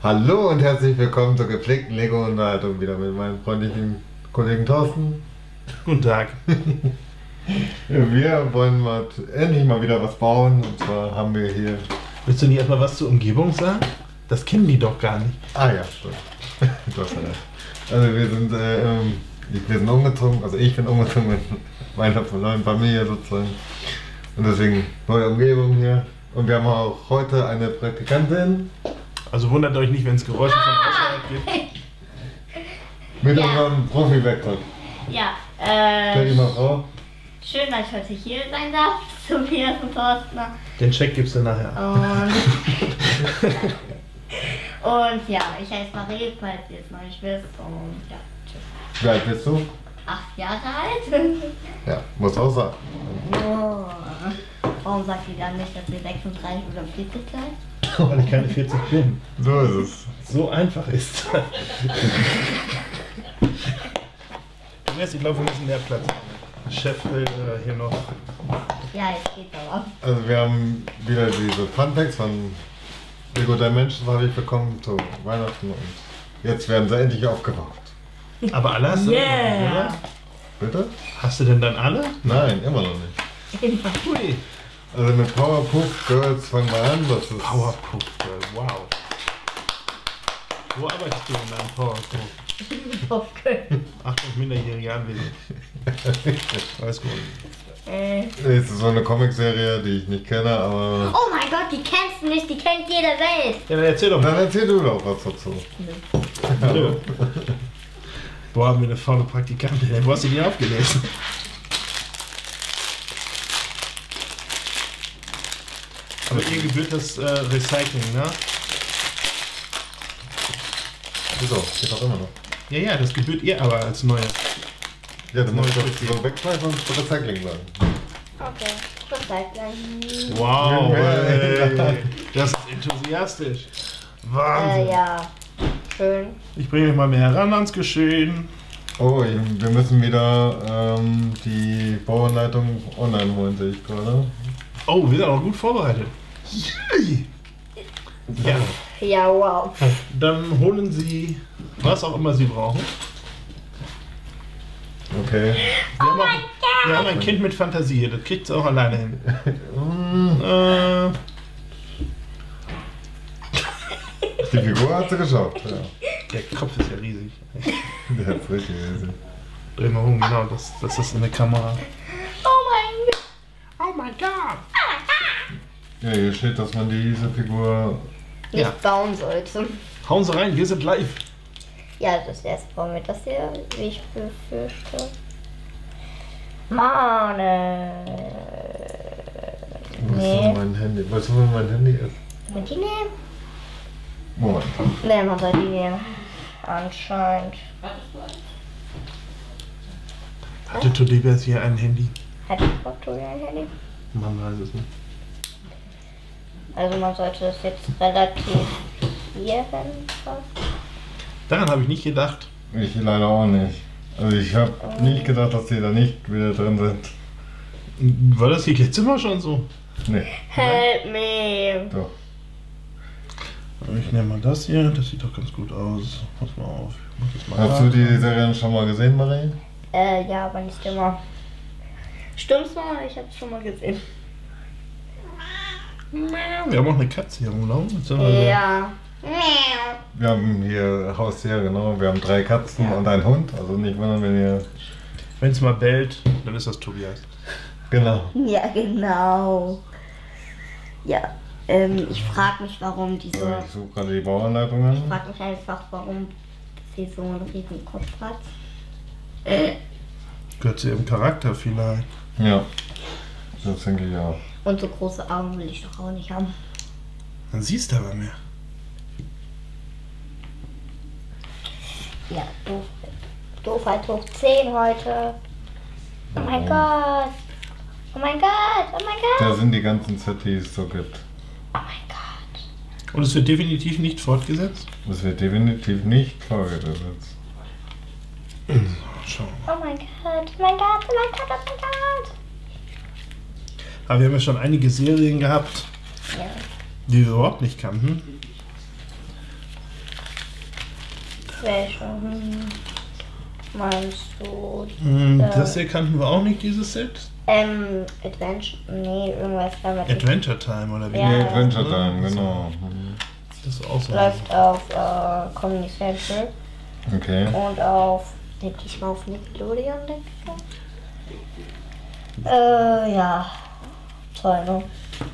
Hallo und herzlich willkommen zur gepflegten Lego-Unterhaltung wieder mit meinem freundlichen Kollegen Thorsten. Guten Tag. Wir wollen endlich mal wieder was bauen, und zwar haben wir hier... Willst du nicht erstmal was zur Umgebung sagen? Das kennen die doch gar nicht. Ah ja, stimmt. Du hast recht. Also wir sind umgezogen, also ich bin umgezogen mit meiner neuen Familie sozusagen. Und deswegen neue Umgebung hier. Und wir haben auch heute eine Praktikantin. Also wundert euch nicht, wenn es Geräusche von außerhalb gibt. Mit unserem Profi-Background. Ja, Stell dich mal vor. schön, dass ich heute hier sein darf, Tobias und Thorsten. Den Check gibst du nachher. Und ja, ich heiße Marie, falls ihr es noch nicht wisst. Und ja, tschüss. Wie alt bist du? 8 Jahre alt. Ja, muss auch sagen. Oh. Warum sagt ihr dann nicht, dass ihr 36 oder 40 seid? Weil ich keine 40 bin. So ist es. So einfach ist das. Ich glaube, wir müssen mehr Platz haben. Chef will hier noch. Ja, jetzt geht's aber. Also wir haben wieder diese Funpacks von Lego Dimensions habe ich bekommen zu Weihnachten und jetzt werden sie endlich aufgebraucht. Aber alle hast du Yeah. oder? Bitte? Hast du denn dann alle? Nein, immer noch nicht. Hui. Also mit Powerpuff Girls fangen wir an. Das ist Powerpuff Girl, wow. Wo arbeitest du in deinem Powerpuff? Achtung, minderjährige Anwesend. Alles gut. Es ist so eine Comicserie, die ich nicht kenne, aber... Oh mein Gott, die kennst du nicht, die kennt jeder Welt. Ja, dann erzähl doch mal. Dann erzähl du doch was dazu. Nö. Boah, haben wir eine faule Praktikantin. Wo hast du die aufgelesen? Aber ihr gebührt das Recycling, ne? Wieso? Geht doch immer noch. Ja, ja, das gebührt ihr aber als neue. Ja, du musst das so wegschmeißen und Recycling sagen. Okay, Recycling. Wow, Ja. ey, das ist enthusiastisch. Wahnsinn. Ja, schön. Ich bringe euch mal mehr heran ans Geschehen. Oh, wir müssen wieder die Bauanleitung online holen, sehe ich gerade. Oh, wir sind auch gut vorbereitet. Ja, Ja, wow. dann holen Sie, was auch immer Sie brauchen. Okay. Wir haben ein Kind mit Fantasie hier, das kriegt es auch alleine hin. Die Figur hat sie geschafft. Ja. Der Kopf ist ja riesig. Der hat's richtig gesehen. Dreh mal um, genau, das ist in der Kamera. Oh mein Gott. Oh mein Gott! Ja, hier steht, dass man diese Figur... Nicht Ja. bauen sollte. Hauen Sie rein, wir sind live. Ja, das erste bauen wir das hier, wie ich befürchte. Mann, Was Nee. ist mein Handy? Weißt du, wo mein Handy ist? Mit die nehmen? Moment. Ne, man soll die nehmen. Anscheinend. Hatte Tobias hier ein Handy? Hat die Frau Tobi ein Handy? Man weiß es nicht. Also man sollte das jetzt relativ hier hin. Daran habe ich nicht gedacht. Ich leider auch nicht. Also ich habe nicht gedacht, dass die da nicht wieder drin sind. War das hier letztes Mal schon so? Nee, Help me. doch. Ich nehme mal das hier, das sieht doch ganz gut aus. Pass mal auf. Ich mach das mal Hast du die Serien schon mal gesehen, Marie? Ja, aber nicht immer. Stimmt's mal? Ich hab's schon mal gesehen. Wir haben auch eine Katze hier rumlaufen. beziehungsweise- Ja. Wir haben hier Haustiere, genau. Wir haben 3 Katzen und einen Hund. Also nicht wundern, wenn ihr... Wenn es mal bellt, dann ist das Tobias. Genau. Ja, genau. Ja, ich frage mich, warum So, diese... ich suche gerade die Bauanleitung Ich an. frage mich einfach, warum sie so einen riesen Kopf hat. Gehört zu ihrem Charakter vielleicht. Ja, das denke ich auch. Und so große Augen will ich doch auch nicht haben. Dann siehst du aber mehr. Ja, doof. Doofheit hoch 10 heute. Oh mein Gott. Oh mein Gott. Oh mein Gott. Da sind die ganzen Sets, die es so gibt. Oh mein Gott. Und es wird definitiv nicht fortgesetzt? Das wird definitiv nicht vorgesetzt. Schauen. Oh mein Gott. Oh mein Gott. Oh mein Gott. Oh mein Gott. Aber wir haben ja schon einige Serien gehabt, Ja. die wir überhaupt nicht kannten. Welche? Meinst du? Das hier kannten wir auch nicht, dieses Set. Adventure. Nee, irgendwas damit. Adventure Time oder wie? Ja. Nee, Adventure Time, genau. Das ist auch so. Läuft auf Comedy Central Okay. und auf, denke ich mal, auf Nickelodeon, denke ich mal. Ja. Toll, ne?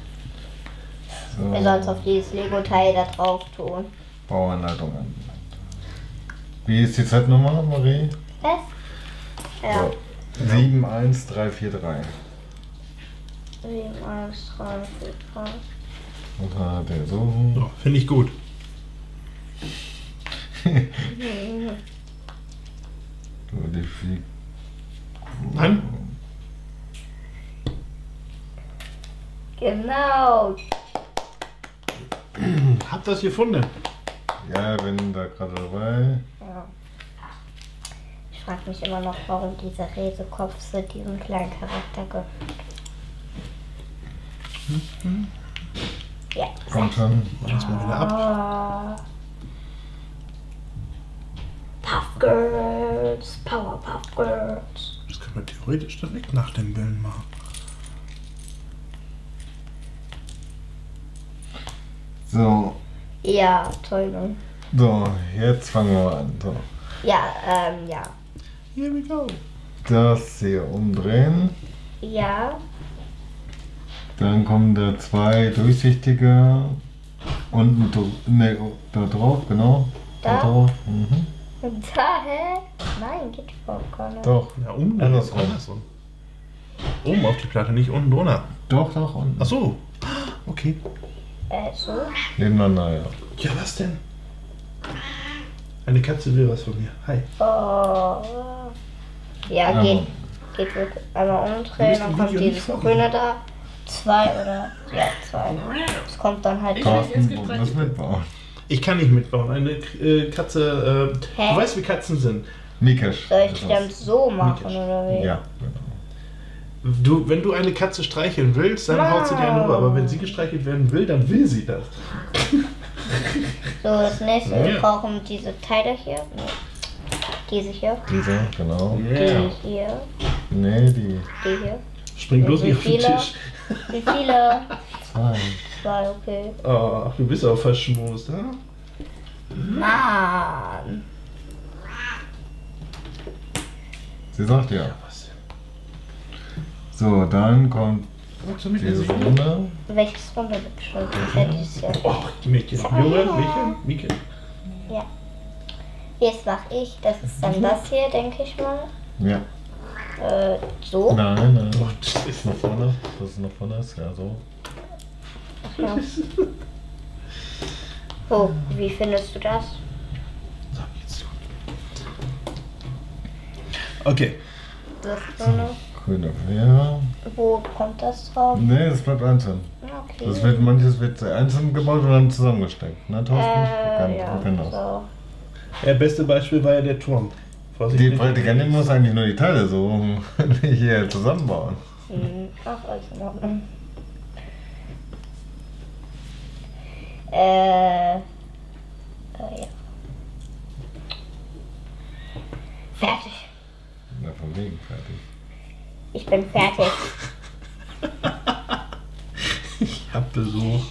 Wir sollen es auf dieses Lego-Teil da drauf tun. Bauanleitung an. Wie ist die Zeitnummer, Marie? Was? Ja. 71343. 7, 1, 3, 4, 3. Und dann hat er so. So, finde ich gut. Die fliegt. Nein? Genau. Habt ihr das gefunden? Ja, bin da gerade dabei. Ja. Ich frage mich immer noch, warum dieser Resekopf so diesem kleinen Charakter gehört. Ja. Kommt schon. Lass mal wieder ab. Ah. Puff Girls, Powerpuff Girls. Das kann man theoretisch direkt nach dem Willen machen. So, Ja, toll. Ne? so, jetzt fangen wir an. So, Ja, ja. Here we go. das hier umdrehen. Ja, Dann kommen da zwei durchsichtige unten da drauf, genau. Da? drauf. Mhm. und da, hä? Nein, geht überhaupt gar nicht. Doch, Ja, unten. Andersrum. Andersrum. Oben auf die Platte, nicht unten drunter. doch, unten. Ach so. Okay. So? Nebeneinander, ja. Ja, was denn? Eine Katze will was von mir. Hi. Oh. Ja, Ja. geht wirklich. Einmal umdrehen, musst dann im kommt Video nicht dieses vorgehen. Grüne da. 2 oder, ja, 2. Es kommt dann halt Thorsten, wo das mitbauen. Ich kann nicht mitbauen. Eine Katze. Hä? Du weißt, wie Katzen sind. Mikesh. Soll ich ist die das. dann so machen, Mietes. oder wie? Ja, genau. Wenn du eine Katze streicheln willst, dann haut sie dir eine Ruhe. Aber wenn sie gestreichelt werden will, dann will sie das. So, das nächste, wir Ja. brauchen diese Teile hier. Nee. Diese hier. Diese, genau. Die hier. Nee, die Die hier. Spring bloß Wie nicht auf den viele? Tisch. Wie viele? zwei. 2, okay. Ach, du bist auch verschmust, ha? Mann. Sie sagt ja. Was denn? So, dann kommt Magst du mit diese mir? Runde. Welches Runde wird schon? Ja, dieses hier. Oh, Mädchen. Junge, Mädchen, Mädchen. Ja. Jetzt mach ich, das ist dann das hier, denke ich mal. Ja. So. Nein. Oh, das ist Nach vorne. Das ist nach vorne. Ja, so. Ja. Oh, wie findest du das? So, jetzt gut. Okay. Das Grüne. Grüne Quer. Wo kommt das drauf? Nee, das bleibt einzeln. Okay. Das wird, manches wird einzeln gebaut und dann zusammengesteckt. Ne, Thorsten? ja, Wir kennen das. so. Ja, beste Beispiel war ja der Turm. Vorsichtig. Die Praktikantin muss eigentlich nur die Teile so hier zusammenbauen. Ach, alles in Ordnung. Ja. Fertig. Na, von wegen fertig. Ich bin fertig. Ich hab Besuch.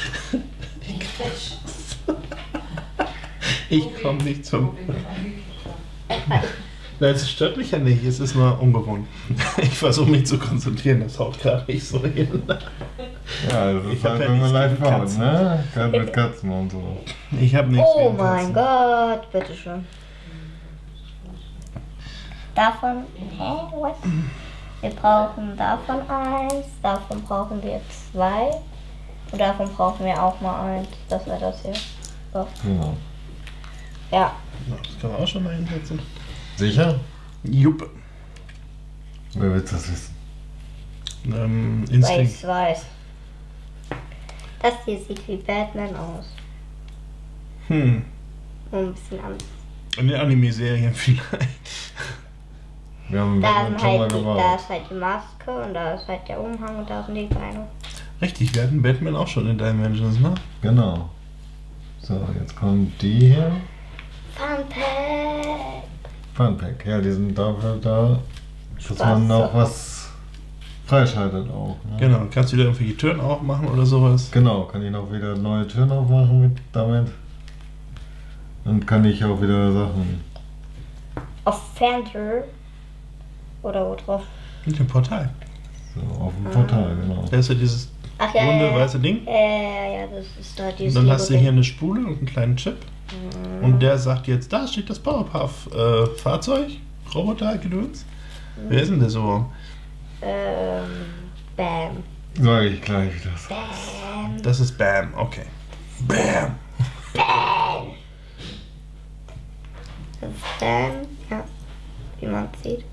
Ich komme nicht zum. Nein, es stört mich ja nicht, es ist nur ungewohnt. Ich versuche mich zu konzentrieren, das haut gerade nicht so hin. Ja, das Ich ist hab halt, ja wenn man nichts live gegen baut, Katzen. ne? Gerade mit Katzen und so. Ich habe nichts Oh gegen mein Katzen. Gott, bitteschön. Davon, was? Wir brauchen davon 1, davon brauchen wir 2 und davon brauchen wir auch mal 1. Das wäre das hier. So. Genau. Ja, Ja, das kann man auch schon mal hinsetzen. Sicher? Jupp. Wer will das wissen? weil Instinkt. ich weiß. Das hier sieht wie Batman aus. Hm. Nur ein bisschen anders. In den Anime-Serien vielleicht. Wir haben Da, Batman sind schon mal halt da gebaut. ist halt die Maske und da ist halt der Umhang und da sind die Beine. Richtig, wir hatten Batman auch schon in Dimensions, ne? Genau. So, jetzt kommt die hier. Funpack. Funpack, ja, die sind dafür da, dass Spaß man auch zu was freischaltet auch. Ne? Genau, kannst du wieder irgendwelche Türen aufmachen oder sowas? Genau, kann ich noch wieder neue Türen aufmachen damit. Und kann ich auch wieder Sachen. Auf Fernseher. Oder wo drauf? Mit dem Portal. So, auf dem Portal, genau. Da ist ja dieses Ach ja, runde ja, weiße Ding. ja, das ist da Und dieses dann hast du Lego-Ding. hier eine Spule und einen kleinen Chip. Und der sagt jetzt, da steht das Powerpuff Fahrzeug, Roboter, Gedöns. Wer ist denn der so? Bam. Sag ich gleich das. Bam. Das ist Bam, okay. Bam. Das ist Bam. Ja, wie man sieht.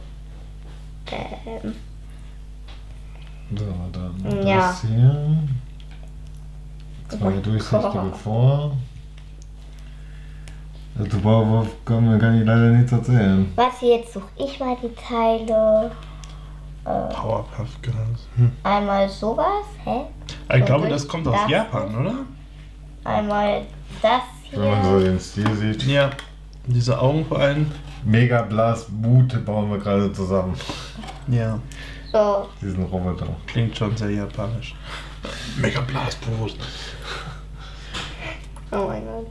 Bam. So, dann Ja. das hier. Zwei durchsichtige vor. Also Bauwurf kann ich leider nichts erzählen. Was jetzt suche ich mal die Teile. Powerpuff Girls. Einmal sowas, hä? Ich glaube, das kommt aus Das Japan, oder? Einmal das Wenn man so hier. den Stil sieht. Ja. Diese Augen vor allem. Mega Blast Mute bauen wir gerade zusammen. Ja. So, Diesen Roboter. Klingt schon sehr japanisch. Mega Blast Brust. oh mein Gott.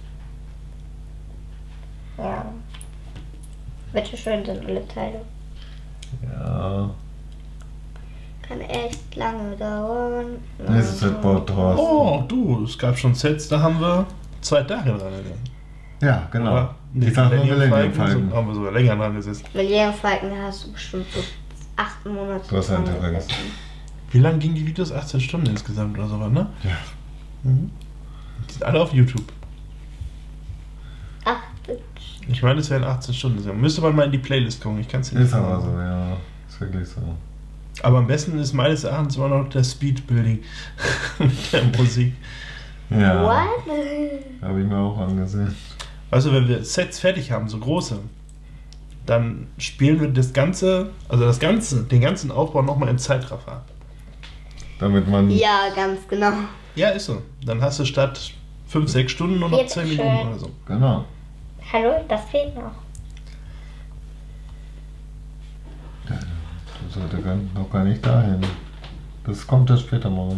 Ja. Bitte schön sind alle Teile. Ja. Kann echt lange dauern. Nächstes Set baut Thorsten. Oh, du, es gab schon Sets, da haben wir 2 Tage dran gegangen. Ja, genau. Oder? Nee, Ich sag nur Millennium Millennium Falcon, Falcon. so haben wir sogar länger dran gesessen. Millennium Falcon, da hast du bestimmt so 8 Monate. Du hast einen dran Tag gesessen. Wie lang gingen die Videos? 18 Stunden insgesamt oder sowas, ne? Ja. Die sind alle auf YouTube. Ach, Ich meine, es wären 18 Stunden. Müsste man mal in die Playlist gucken. Ich kann es nicht Ist aber sagen. so, ja. Ist wirklich so. Aber am besten ist meines Erachtens immer noch das Speedbuilding mit der Musik. Ja. what? Habe ich mir auch angesehen. Also wenn wir Sets fertig haben, so große, dann spielen wir das Ganze, den ganzen Aufbau nochmal im Zeitraffer. Damit man. Ja, ganz genau. Ja, ist so. Dann hast du statt 5, 6 Stunden nur noch Jetzt 10 schön. Minuten oder so. Genau. Hallo, das fehlt noch. Das sollte noch gar nicht dahin. Das kommt ja später mal.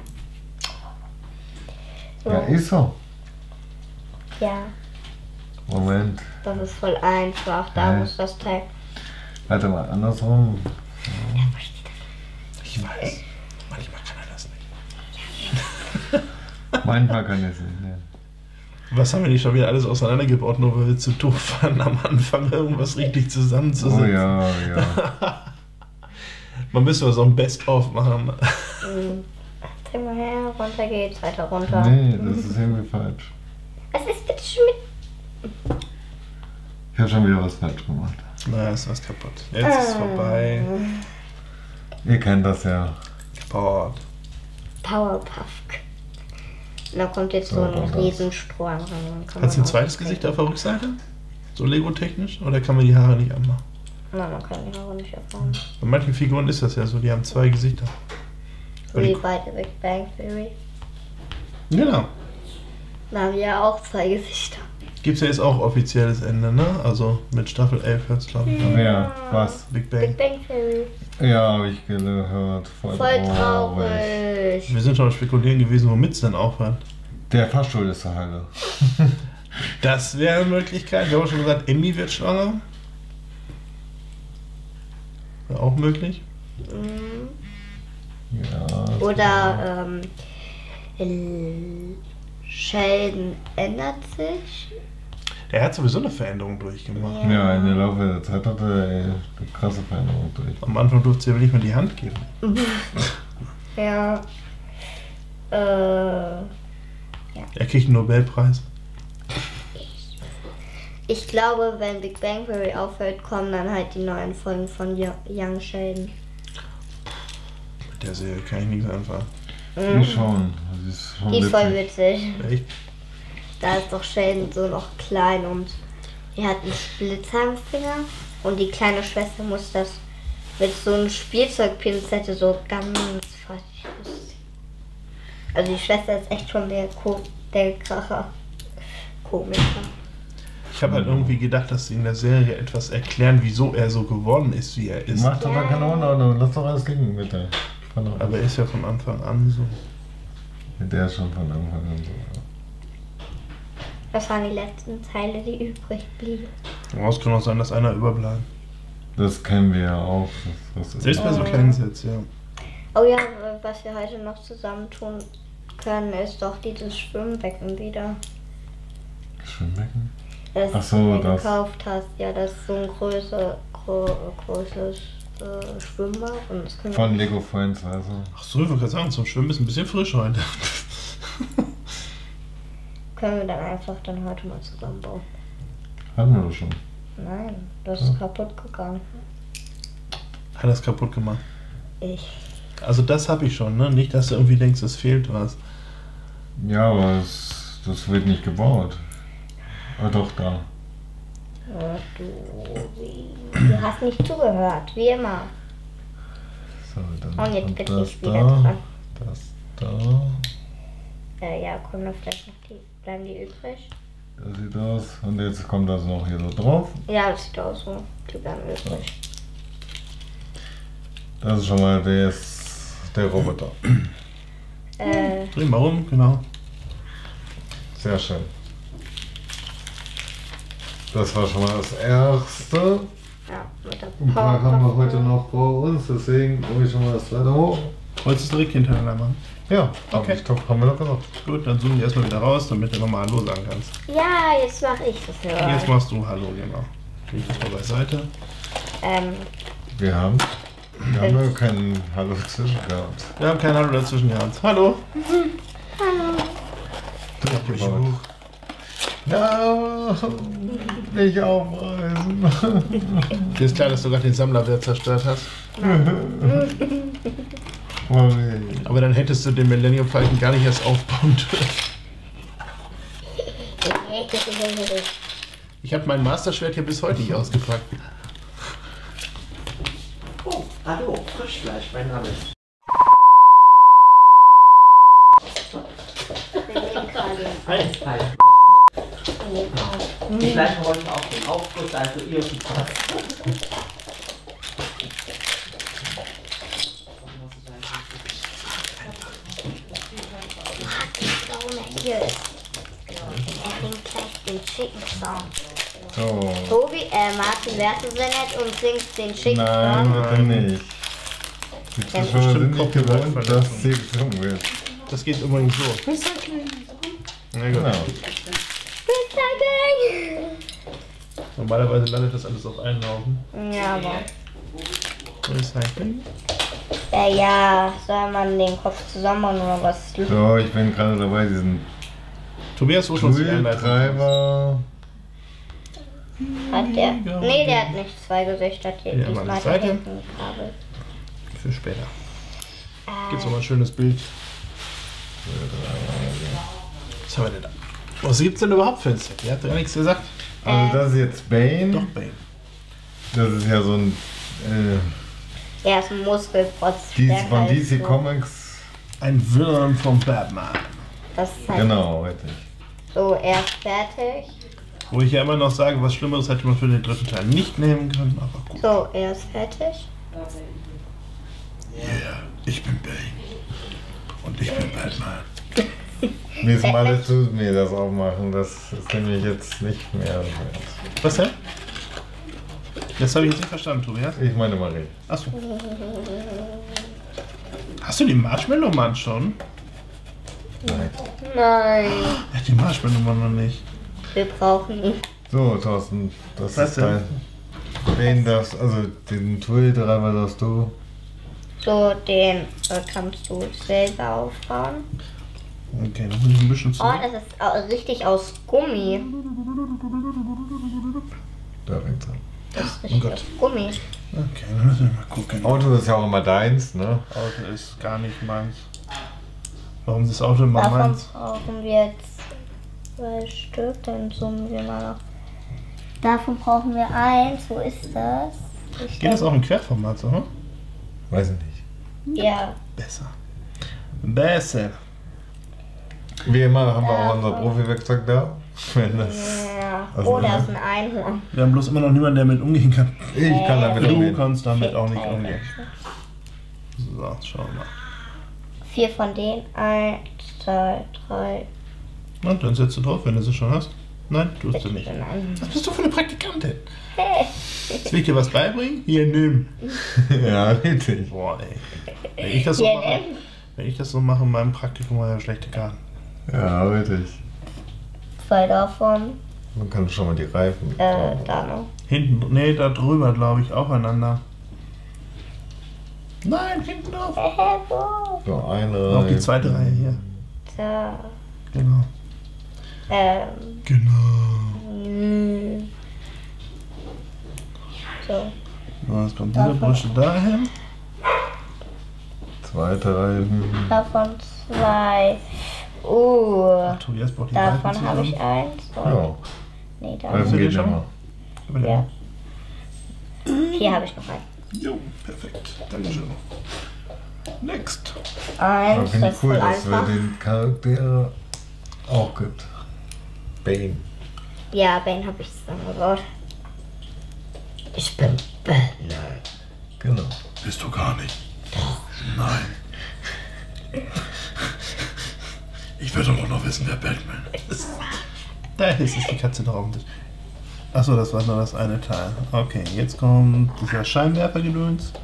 So. Ja, ist so. Ja, Moment. das ist voll einfach. Da Hä? muss das Teil. Warte mal, andersrum. Ich weiß. Manchmal kann er das nicht. Manchmal kann ich es nicht. Ne? Was haben wir nicht schon wieder alles auseinandergebaut, nur weil wir zu doof waren, am Anfang irgendwas richtig Oh zusammenzusetzen? ja, ja. Man müsste so ein Best-of machen. Zeig mal her, runter geht's, weiter runter. Nee, das ist irgendwie falsch. Was ist bitte schon mit. Ich habe schon wieder was falsch gemacht. Na, ist was kaputt. Jetzt ist es vorbei. Ihr kennt das ja. Kaputt. Powerpuff. Und da kommt jetzt so ein Powerpuff. Riesenstrohhalm rein. Dann kann Hat sie man ein zweites auftreten. Gesicht auf der Rückseite? So Lego-technisch? Oder kann man die Haare nicht anmachen? Nein, man kann die Haare nicht erfahren. Bei manchen Figuren ist das ja so, die haben 2 Gesichter. So wie bei The Big Bang Theory. Genau. Da haben die ja auch 2 Gesichter. Gibt's ja jetzt auch offizielles Ende, ne? Also mit Staffel 11 hört's, glaube ich. an. Wer? Was? Big Big Bang. Bang Theory. Ja, habe ich gehört. Voll traurig. Wir sind schon am Spekulieren gewesen, womit es denn aufhört. Der Fahrstuhl ist der Heile. Das wäre eine Möglichkeit. Wir haben auch schon gesagt, Emmy wird schwanger. Wäre auch möglich. Mhm. Ja. Oder Sheldon ändert sich. Der hat sowieso eine Veränderung durchgemacht. Ja, in der Laufe der Zeit hat er eine krasse Veränderung durch. Am Anfang durfte sie aber nicht mehr die Hand geben. Ja. Er kriegt einen Nobelpreis. Ich glaube, wenn Big Bang Theory aufhört, kommen dann halt die neuen Folgen von Young Sheldon. Mit der Serie kann ich nichts anfangen. Die schon. Das ist schon Die ist voll witzig. witzig. Echt? Da ist doch Sheldon so noch klein und er hat einen Splitzer im Finger und die kleine Schwester muss das mit so einem Spielzeugpinzette so ganz fertig ausziehen. Also die Schwester ist echt schon der Kracher. Komiker. Ich habe halt irgendwie gedacht, dass sie in der Serie etwas erklären, wieso er so geworden ist, wie er ist. Mach doch gar keine Unordnung, lass doch alles liegen, bitte. Aber er ist ja von Anfang an so. Der ist schon von Anfang an so. Das waren die letzten Teile, die übrig blieben. Daraus kann auch sein, dass einer überbleibt. Das kennen wir ja auch. Selbst bei so kleinen Sets, ja. Oh ja, was wir heute noch zusammentun können, ist doch dieses Schwimmbecken wieder. Schwimmbecken? Das Ach so, du mir das. gekauft hast. Ja, das ist so ein großes Schwimmbad. Und das können Von Lego Friends, also. Ach so, ich wollte gerade sagen, zum Schwimmen ist ein bisschen frisch heute. können wir dann einfach heute mal zusammenbauen. Hatten wir doch schon. Nein, das ist kaputt gegangen. Hat das kaputt gemacht? Ich. Also das habe ich schon, ne? Nicht, dass du irgendwie denkst, es fehlt was. Ja, aber das wird nicht gebaut. Ah, doch, da. Du hast nicht zugehört, wie immer. So, dann Und jetzt kommt bitte das ich wieder da, dran. das da. Ja, kommen da vielleicht noch bleiben die übrig? Das sieht aus. Und jetzt kommt das noch hier so drauf. Ja, das sieht aus so. Die bleiben übrig. Das ist schon mal der Roboter. Dreh mal rum, genau. Sehr schön. Das war schon mal das Erste. Ja, mit der Ein paar haben wir heute noch vor uns, deswegen hole ich schon mal das zweite hoch. Wolltest du direkt hintereinander machen? Ja, Okay. haben wir doch gesagt. Gut, dann zoom die erstmal wieder raus, damit du nochmal Hallo sagen kannst. Ja, jetzt mache ich das Jetzt nur. machst du Hallo, genau. Leg das mal beiseite. Wir haben ja keinen Hallo zwischen gehabt. Wir haben kein Hallo dazwischen gehabt. Hallo! Hallo. Durchgebaut. Ja, nicht aufreißen. Dir ist klar, dass du gerade den Sammlerwert zerstört hast. Oh nee. Aber dann hättest du den Millennium Falcon gar nicht erst aufbauen dürfen. Ich habe mein Master-Schwert hier bis heute nicht ausgepackt. Oh, hallo, Frischfleisch, mein Name ist. Hi. Ich leite heute auch den Aufguss, also irgendwas. Hier ist. Er singt gleich den Chicken Song. So. Tobi, Martin, wärst du so nett und singst den Chicken Nein, Song? bitte nicht. Die Zuschauer sind bestimmt nicht gewohnt, Copyright-Verletzung. dass sie gesungen wird. Das geht übrigens so. Na gut. Genau. Normalerweise landet das alles auf einen Haufen. Ja, aber. Recycling. Ja, soll man den Kopf zusammenbauen oder was? So, ich bin gerade dabei, diesen Tobias, wo schon die Einleitung? Treiber. Hat der? Nee, der hat nicht zwei Gesichter. Ja, Diesmal mal hat die er Seite. hinten ein Kabel. Für später. Gibt's noch mal ein schönes Bild. Was haben wir denn da? Was gibt's denn überhaupt für ein Set? Ihr habt gar nichts gesagt. Also das ist jetzt Bane. Doch, Bane. Das ist ja so ein Er ist ein Muskelprotz. von DC Comics. Ein Villain von Batman. Das ist halt Genau, richtig. so, er ist fertig. Wo ich ja immer noch sage, was Schlimmeres hätte man für den dritten Teil nicht nehmen können, aber gut. So, er ist fertig. Yeah, ich bin Bane. Und ich bin Batman. Nächstes Mal lässt du mir das aufmachen. Das ist nämlich jetzt nicht mehr wert. Was denn? Das habe ich jetzt nicht verstanden, Tobias. Ich meine Marie. Achso. Hast du die Marshmallow-Mann schon? Nein. Nein, Er hat die Marshmallow-Mann noch nicht. wir brauchen ihn. So, Thorsten, das Was ist dein. Den darfst, also den Twill-Treiber darfst du. So, den kannst du selber aufbauen. Okay, dann muss ich ein bisschen Oh, zurück. das ist richtig aus Gummi. Da fängt's an. Das ist richtig Gott. aus Gummi. Okay, dann müssen wir mal gucken. Auto ist ja auch immer deins, ne? Auto ist gar nicht meins. Warum ist das Auto immer Davon meins? brauchen wir jetzt 2 Stück, dann zoomen wir mal noch. Davon brauchen wir 1. Wo ist das? Geht das auch im Querformat so, hm? Weiß ich nicht. Ja. Besser. Besser. Wie immer haben wir auch unser Profi-Werkzeug da. Wenn das. Ja. Also, Oh, da ist ein Einhorn. Wir haben bloß immer noch niemanden, der mit umgehen kann. Ich kann damit Du umgehen. kannst damit auch nicht umgehen. So, schauen wir mal. 4 von denen. 1, 2, 3. Und dann setzt du drauf, wenn du sie schon hast. Nein, tust du nicht. Nein. Was bist du für eine Praktikantin? Hey. Jetzt will ich dir was beibringen? Hier, nimm. Ja, richtig. Boah, ey. Wenn ich das so Hier, mache, nimm. wenn ich das so mache in meinem Praktikum, war ja schlechte Karten. Ja, richtig. 2 davon. Man kann schon mal die Reifen. Da noch. Hinten, nee, da drüber, glaube ich, aufeinander. Nein, hinten drauf. Wo? So, eine Auf die zweite Reihe hier. Da. Genau. Genau. So. So, jetzt kommt diese Brüste dahin. Zweite Reifen. Davon 2. Tobias braucht die Davon Reifen habe ich zusammen. 1. Und Ja, nee, da Reifen du geht die schon? immer. Ja. Hier habe ich noch einen. Jo, perfekt. Dankeschön. Next. Aber 1, finde das ich ist cool, voll dass es einfach. den Charakter auch gibt. Bane. Ja, Bane habe ich zusammengebaut. Ich bin Batman. Genau. Bist du gar nicht. Nein. Ich will doch noch wissen, wer Batman ist. Da ist die Katze drauf. Achso, das war nur das eine Teil. Okay, jetzt kommt dieser Scheinwerfergedöns.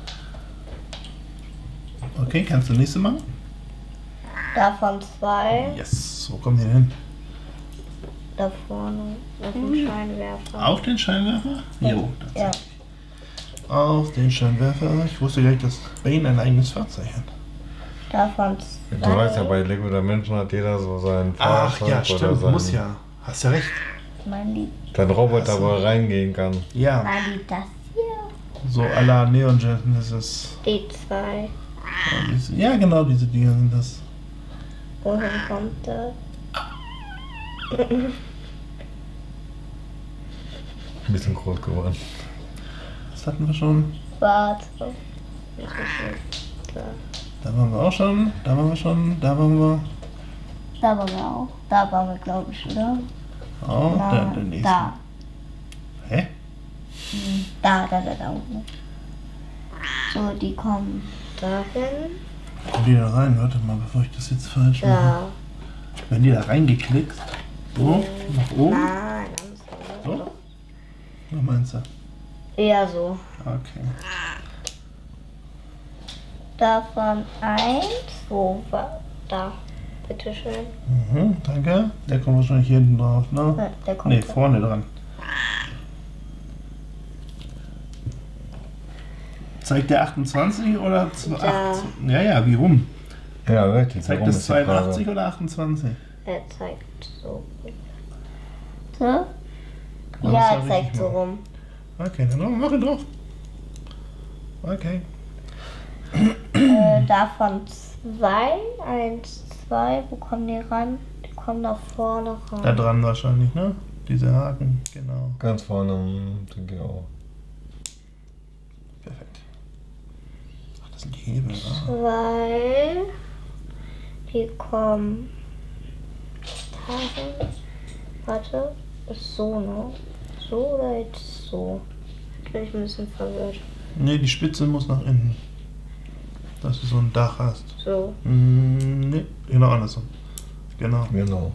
Okay, kannst du nächste machen? Davon 2. Yes. Wo kommen die denn hin? Da vorne auf dem Scheinwerfer. Auf den Scheinwerfer? Jo, Ja. auf den Scheinwerfer. Ich wusste gar nicht, dass Bane ein eigenes Fahrzeug hat. Davon Du 2. weißt ja, bei Lego der Menschen hat jeder so sein Ach Fahrzeug ja, oder stimmt. sein, Muss ja. Hast ja recht. Mein Lieb. sein Roboter, wo er reingehen kann. Ja, Mein Lieb, das hier. so à la Neon Genesis. Die 2. Ja, genau, diese Dinge sind das. Wohin kommt das? Ein bisschen groß geworden. Das hatten wir schon. Warte. Da. Da waren wir auch schon. Da waren wir schon. Da waren wir. Da waren wir auch. Da waren wir, glaube ich, oder? Oh, Da. der nächste. Da. Hä? Da unten. So, die kommen dahin. Kommen die da rein? Warte mal, bevor ich das jetzt falsch mache. Da. Werden die da reingeklickt? So, nach oben? Nein, So? Was meinst du? eher so. Okay. Davon 1. Wo war da? Bitteschön. Mhm, danke. Der kommt wahrscheinlich hier hinten drauf, ne? Ja, der kommt Ne, da. vorne dran. Zeigt der 28 oder 18? Ja, wie rum? Ja, richtig. Zeigt warum das ist die Frage. 82 oder 28? Er zeigt so. So? das Ja, hab er ich zeigt nicht so gemacht. rum. Okay, dann mach ihn drauf. Okay. Davon 2. 1, 2. Wo kommen die ran? Die kommen da vorne ran. Da dran wahrscheinlich, ne? Diese Haken, genau. Ganz vorne, denke ich auch. Perfekt. Ach, das sind die Hebel, ah. 2. Die kommen dahin. Warte. Ist so, ne? So oder jetzt so? Jetzt bin ich ein bisschen verwirrt. Ne, die Spitze muss nach innen. Dass du so ein Dach hast. So. Ne, genau andersrum. Genau. Genau.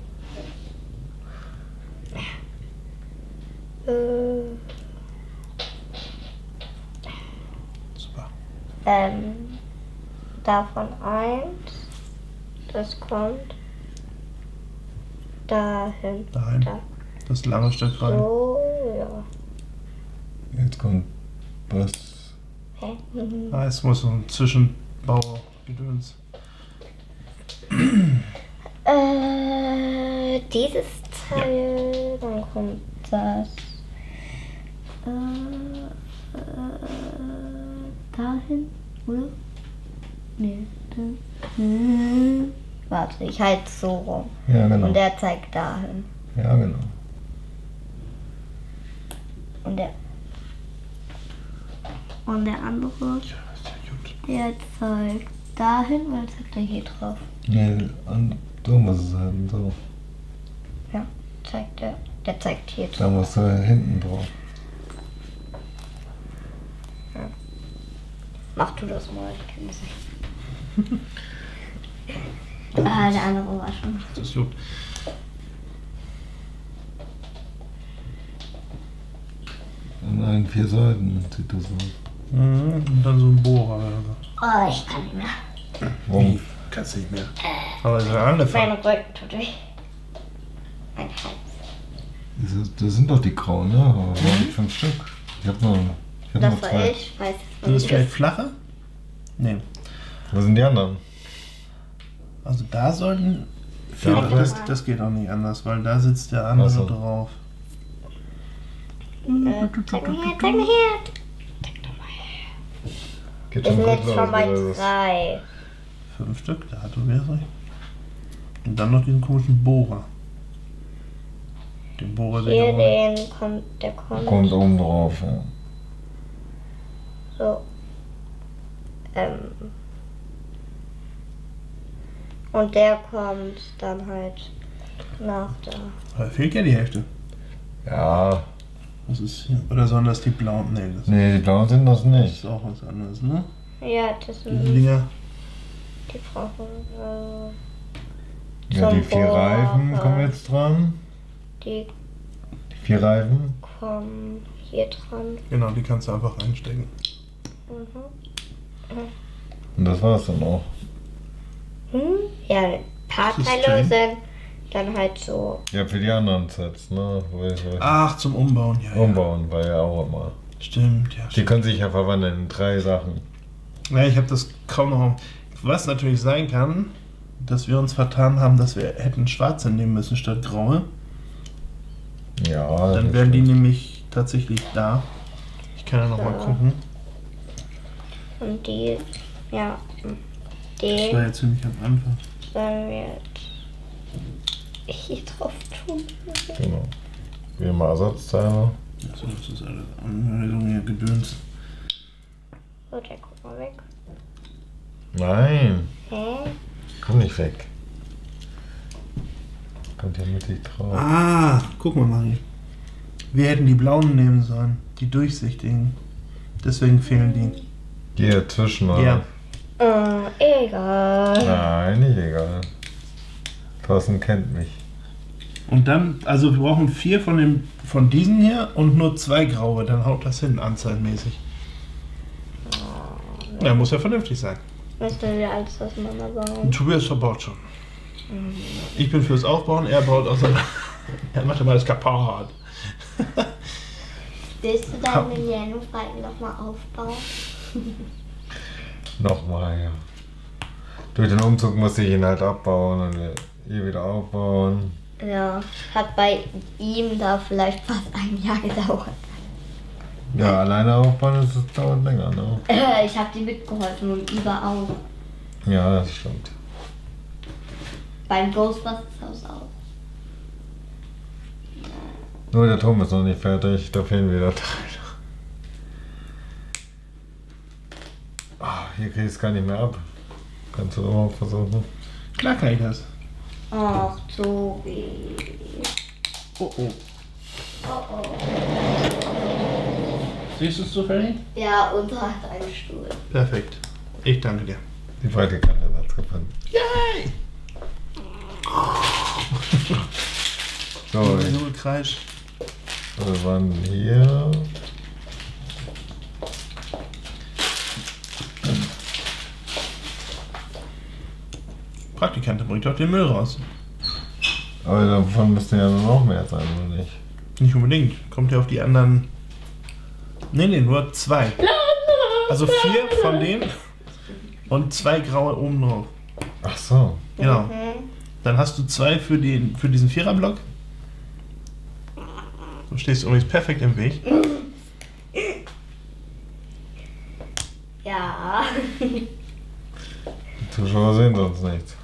Super. Davon 1. Das kommt dahin. Dahin. Da. Das lange Stück rein. So, ja. Jetzt kommt was. Hä? Ah, es muss so ein Zwischenbau-Gedöns. Dieses Teil, dann kommt das dahin, oder? Nee, warte, ich halte so rum. Ja, genau. Und der zeigt dahin. Ja, genau. Und der andere, Ja, ist ja gut. der zeigt dahin, weil zeigt er hier drauf. Nee, so muss es sein. So. Ja, zeigt er Der zeigt hier Da zu. musst du hinten drauf. Mach du das mal, ich kann das nicht. Ah, der andere war schon. Das juckt. An allen 4 Seiten sieht das aus. Und dann so ein Bohrer oder so. Oh, ich kann nicht mehr. Warum? Kannst du nicht mehr. Aber es ist ja angefangen. Mein Rücken tut weh. Mein Hals. Das sind doch die grauen, ne? Aber warum nicht 5 Stück? Ich hab nur Das war 2. ich, weiß es Sind das nicht. vielleicht flache? Nee. Wo sind die anderen? Also da sollten... Ja, das geht auch nicht anders, weil da sitzt der andere Ach so. drauf. Zeig mir her, zeig mir her. Zeig doch mal her. Geht Wir schon sind gut jetzt los, schon bei oder was? 3. 5 Stück, da hat du wer. Und dann noch diesen komischen Bohrer. Den Bohrer Hier der den kommt, der kommt. Kommt oben drauf, ja. So. Und der kommt dann halt nach da. Da fehlt ja die Hälfte. Ja. Was ist hier? Oder sollen das die blauen? Nee, das Nee, die blauen sind das ist nicht. auch was anderes, ne? Ja, das Diese sind Dinger. die brauchen. Ja, die zum 4 Reifen Bohrer. kommen jetzt dran. Die Die 4 Reifen. kommen hier dran. Genau, die kannst du einfach reinstecken. Mhm. Und das war's dann auch. Ja, ein paar Das ist Teile klein. sind dann halt so. Ja, für die anderen Sets, ne? Wo ich Ach, zum Umbauen, ja. umbauen, war ja auch immer. Stimmt, ja. Die können sich ja verwandeln in 3 Sachen. Ja, ich habe das kaum noch. Was natürlich sein kann, dass wir uns vertan haben, dass wir hätten schwarze nehmen müssen statt graue. Ja, Dann das wären die stimmt. nämlich tatsächlich da. Ich kann ja noch mal Ja. gucken. Und die, ja, Das war die ja ziemlich am Anfang. sollen wir jetzt hier drauf tun. Genau. Wie immer Ersatzteile. Also das ist alles Anmeldung hier gedöns. So, der guck mal weg. Nein, Hä? komm nicht weg. Kommt ja mittig drauf. Ah, guck mal, Marie. Wir hätten die blauen nehmen sollen. Die durchsichtigen. Deswegen fehlen die. Hier zwischen, oder? Ja. Egal. Nein, nicht egal. Thorsten kennt mich. Und dann, also wir brauchen 4 von diesen hier und nur 2 graue. Dann haut das hin, anzahlmäßig. Ja, muss ja vernünftig sein. Müssen wir alles auseinanderbauen. Und Tobias verbaut schon. Ich bin fürs Aufbauen, er baut auseinander. Er macht immer alles kaputt. Willst du deine Lernfalten nochmal aufbauen? Nochmal, ja. Durch den Umzug musste ich ihn halt abbauen und hier wieder aufbauen. Ja, hat bei ihm da vielleicht fast ein Jahr gedauert. Ja, alleine aufbauen ist es dauert länger, ne? Ich habe dir mitgeholfen und Iva auch. Ja, das stimmt. Beim Ghostbusters Haus auch. Nur der Turm ist noch nicht fertig, da fehlen wieder Teile. Ah, hier krieg ich es gar nicht mehr ab. Kannst du immer versuchen? Klar kann ich das. Ach, Tobi. Oh oh. Oh oh. Siehst du es zufällig? Ja, unter einem Stuhl. Perfekt. Ich danke dir. Die breite Kante hat's gefunden. Yay! So, Nur Kreisch. wir waren hier. Praktikante bringt doch den Müll raus. Aber davon müssten ja nur noch mehr sein, oder nicht? Nicht unbedingt. Kommt ja auf die anderen. Nee, nur 2. Also 4 von denen und 2 graue oben drauf. Ach so. Genau. Mhm. Dann hast du 2 für diesen Viererblock. Du stehst übrigens perfekt im Weg. Ja. Die Zuschauer sehen sonst nichts.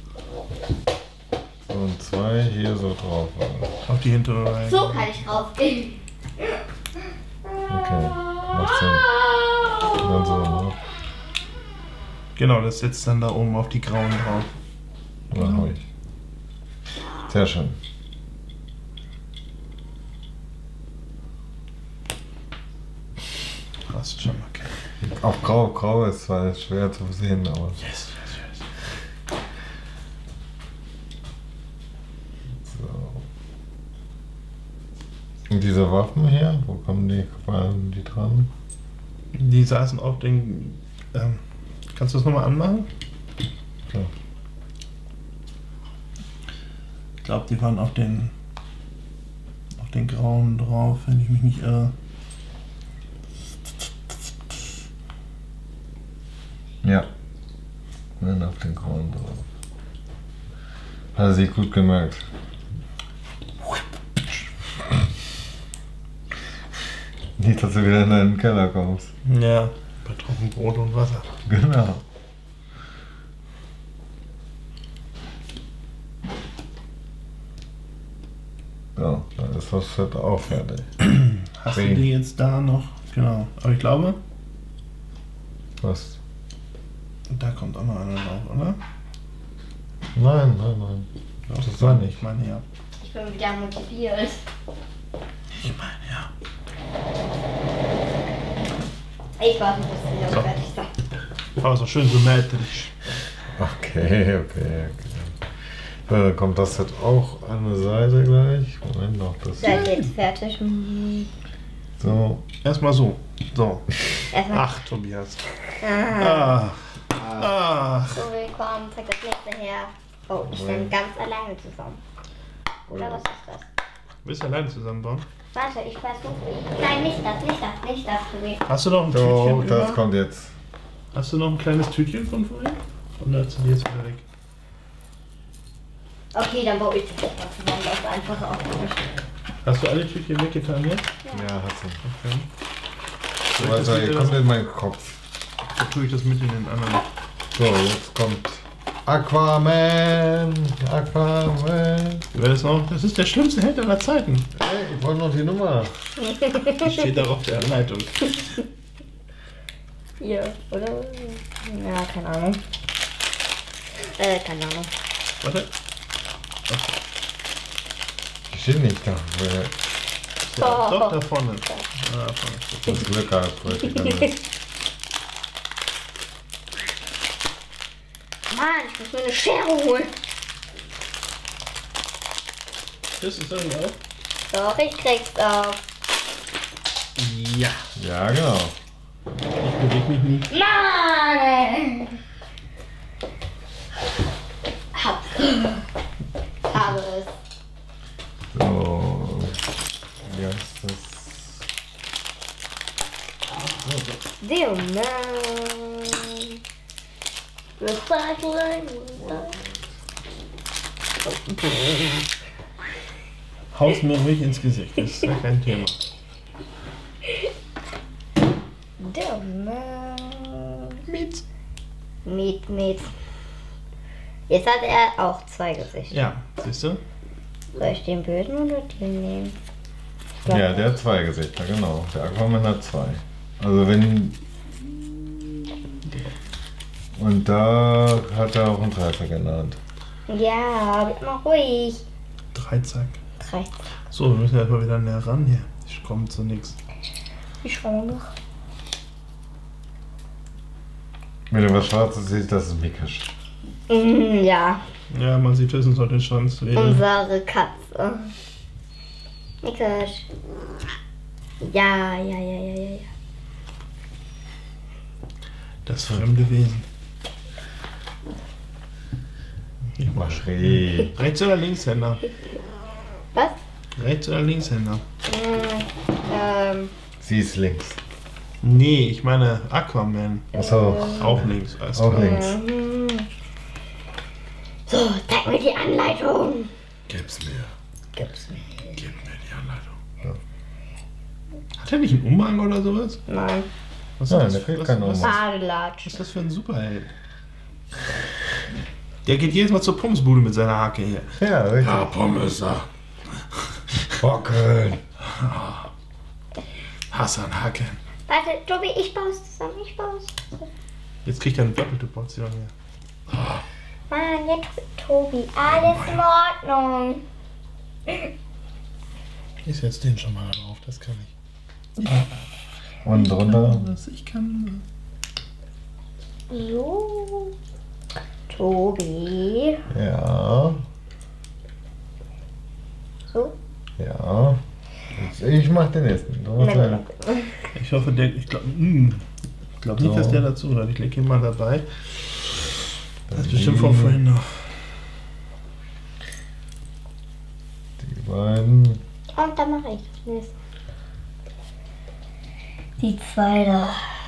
So, und 2 hier so drauf. Auf die hintere Reihe. So kann ich raufgehen. Okay, macht Sinn. Und dann so, ne? Genau, das setzt dann da oben auf die grauen drauf. Dann hab ich. Sehr schön. ist schon okay. Auf Grau ist zwar schwer zu sehen, aber. Yes. So. Und diese Waffen hier, wo waren die dran? Die saßen auf den. Kannst du das nochmal anmachen? Klar. Ich glaube, die waren auf den grauen drauf, wenn ich mich nicht irre. Ja. Nein, auf den grauen drauf. Hat er sich gut gemerkt. Nicht, dass du wieder in deinen Keller kommst. Ja, bei Trockenbrot und Wasser. Genau. So, dann ist das Set auch fertig. Hast du die jetzt da noch? Genau. Aber ich glaube, Was? da kommt auch noch einer drauf, oder? Nein. Das war nicht. Ich meine, ja. Ich bin wieder motiviert. Ich meine, ja. Ich warte, bis die So. so fertig sind. Aber so schön symmetrisch. Okay. So, dann kommt das Set auch an der Seite gleich. Moment noch, das. Seid ihr jetzt fertig? So. Erstmal so. So. Erstmal. Ach, Tobias. Ah. Ach. So, willkommen, zeig das nächste her. Oh, ich bin ganz alleine zusammen. Oder was ist das? Willst du alleine zusammenbauen? Warte, ich versuche. Nein, nicht das, Tobi. Hast du noch ein So, Tütchen das über? kommt jetzt. Hast du noch ein kleines Tütchen von vorhin? Und dann sind die jetzt wieder weg. Okay, dann baue ich das jetzt mal zusammen. Das ist einfach auch nicht. Hast du alle Tütchen weggetan jetzt? Ja, hat sie. Okay. So, also, ihr kommt in meinen Kopf. Dann tue ich das mit in den anderen. So, jetzt kommt Aquaman. Das ist der schlimmste Held aller Zeiten. Hey, ich wollte noch die Nummer. Das steht da auf der Anleitung. Hier, oder? Ja, keine Ahnung. Keine Ahnung. Warte. Die steht nicht da. Wer Ja, doch, da vorne. Ah, da vorne. das Glück hat, wollte ich damit. Mann, ich muss mir eine Schere holen. Das ist irgendwie auch. Doch, ich krieg's auch. Ja. Ja, genau. Ich bewege mich nicht. Mann! Habe es. So. Wie heißt das? Der Mann. Recycling. Haus mir ruhig ins Gesicht, das ist ja kein Thema. Der Mann. Mit. Miet. Jetzt hat er auch zwei Gesichter. Ja, siehst du? Soll ich den bösen oder den nehmen? Ich glaub, Ja, der hat zwei Gesichter, genau. Der Aquaman hat zwei. Also wenn... Und da hat er auch einen Treffer genannt. Ja, bleib mal ruhig. Dreizack. 13. So, wir müssen erstmal wieder näher ran hier. Ich komme zu nichts. Ich schau noch. Wenn du was Schwarzes siehst, das ist Mikasch. Ja, Ja, man sieht höchstens noch den Schwanz. unsere Katze. Nikosch. Ja. Das fremde Wesen. Ich mach schräg. Rechts- oder Linkshänder? Was? Rechts- oder Linkshänder? Sie ist links. Nee, ich meine Aquaman. Achso, Auch links. Alles auch klar. links. So, zeig mir die Anleitung. Gib's mir. Gib's mir. Gib mir die Anleitung. Hat er nicht einen Umhang oder sowas? Nein. Was Nein, ist der das, kriegt was, keinen was, Umhang. was Badelatsch. ist das für ein Superheld? Der geht jedes Mal zur Pommesbude mit seiner Hake hier. Ja, richtig. Pommeser. Bockeln. Hassan Haken. Warte, Tobi, ich baue zusammen. Jetzt kriegt er eine doppelte Portion hier. Mann, jetzt Tobi, alles in Ordnung. Ich setze den schon mal drauf, das kann ich. Und drunter? Ich kann. So. Tobi. Ja. So. Ja. Jetzt, ich mach den nächsten. Du musst Nein, einen. Ich hoffe, ich glaube nicht, So. dass der dazu gehört. Ich lege ihn mal dabei. Das ist bestimmt von vorhin noch. Die beiden. Und dann mache ich das nächste. Die zwei da.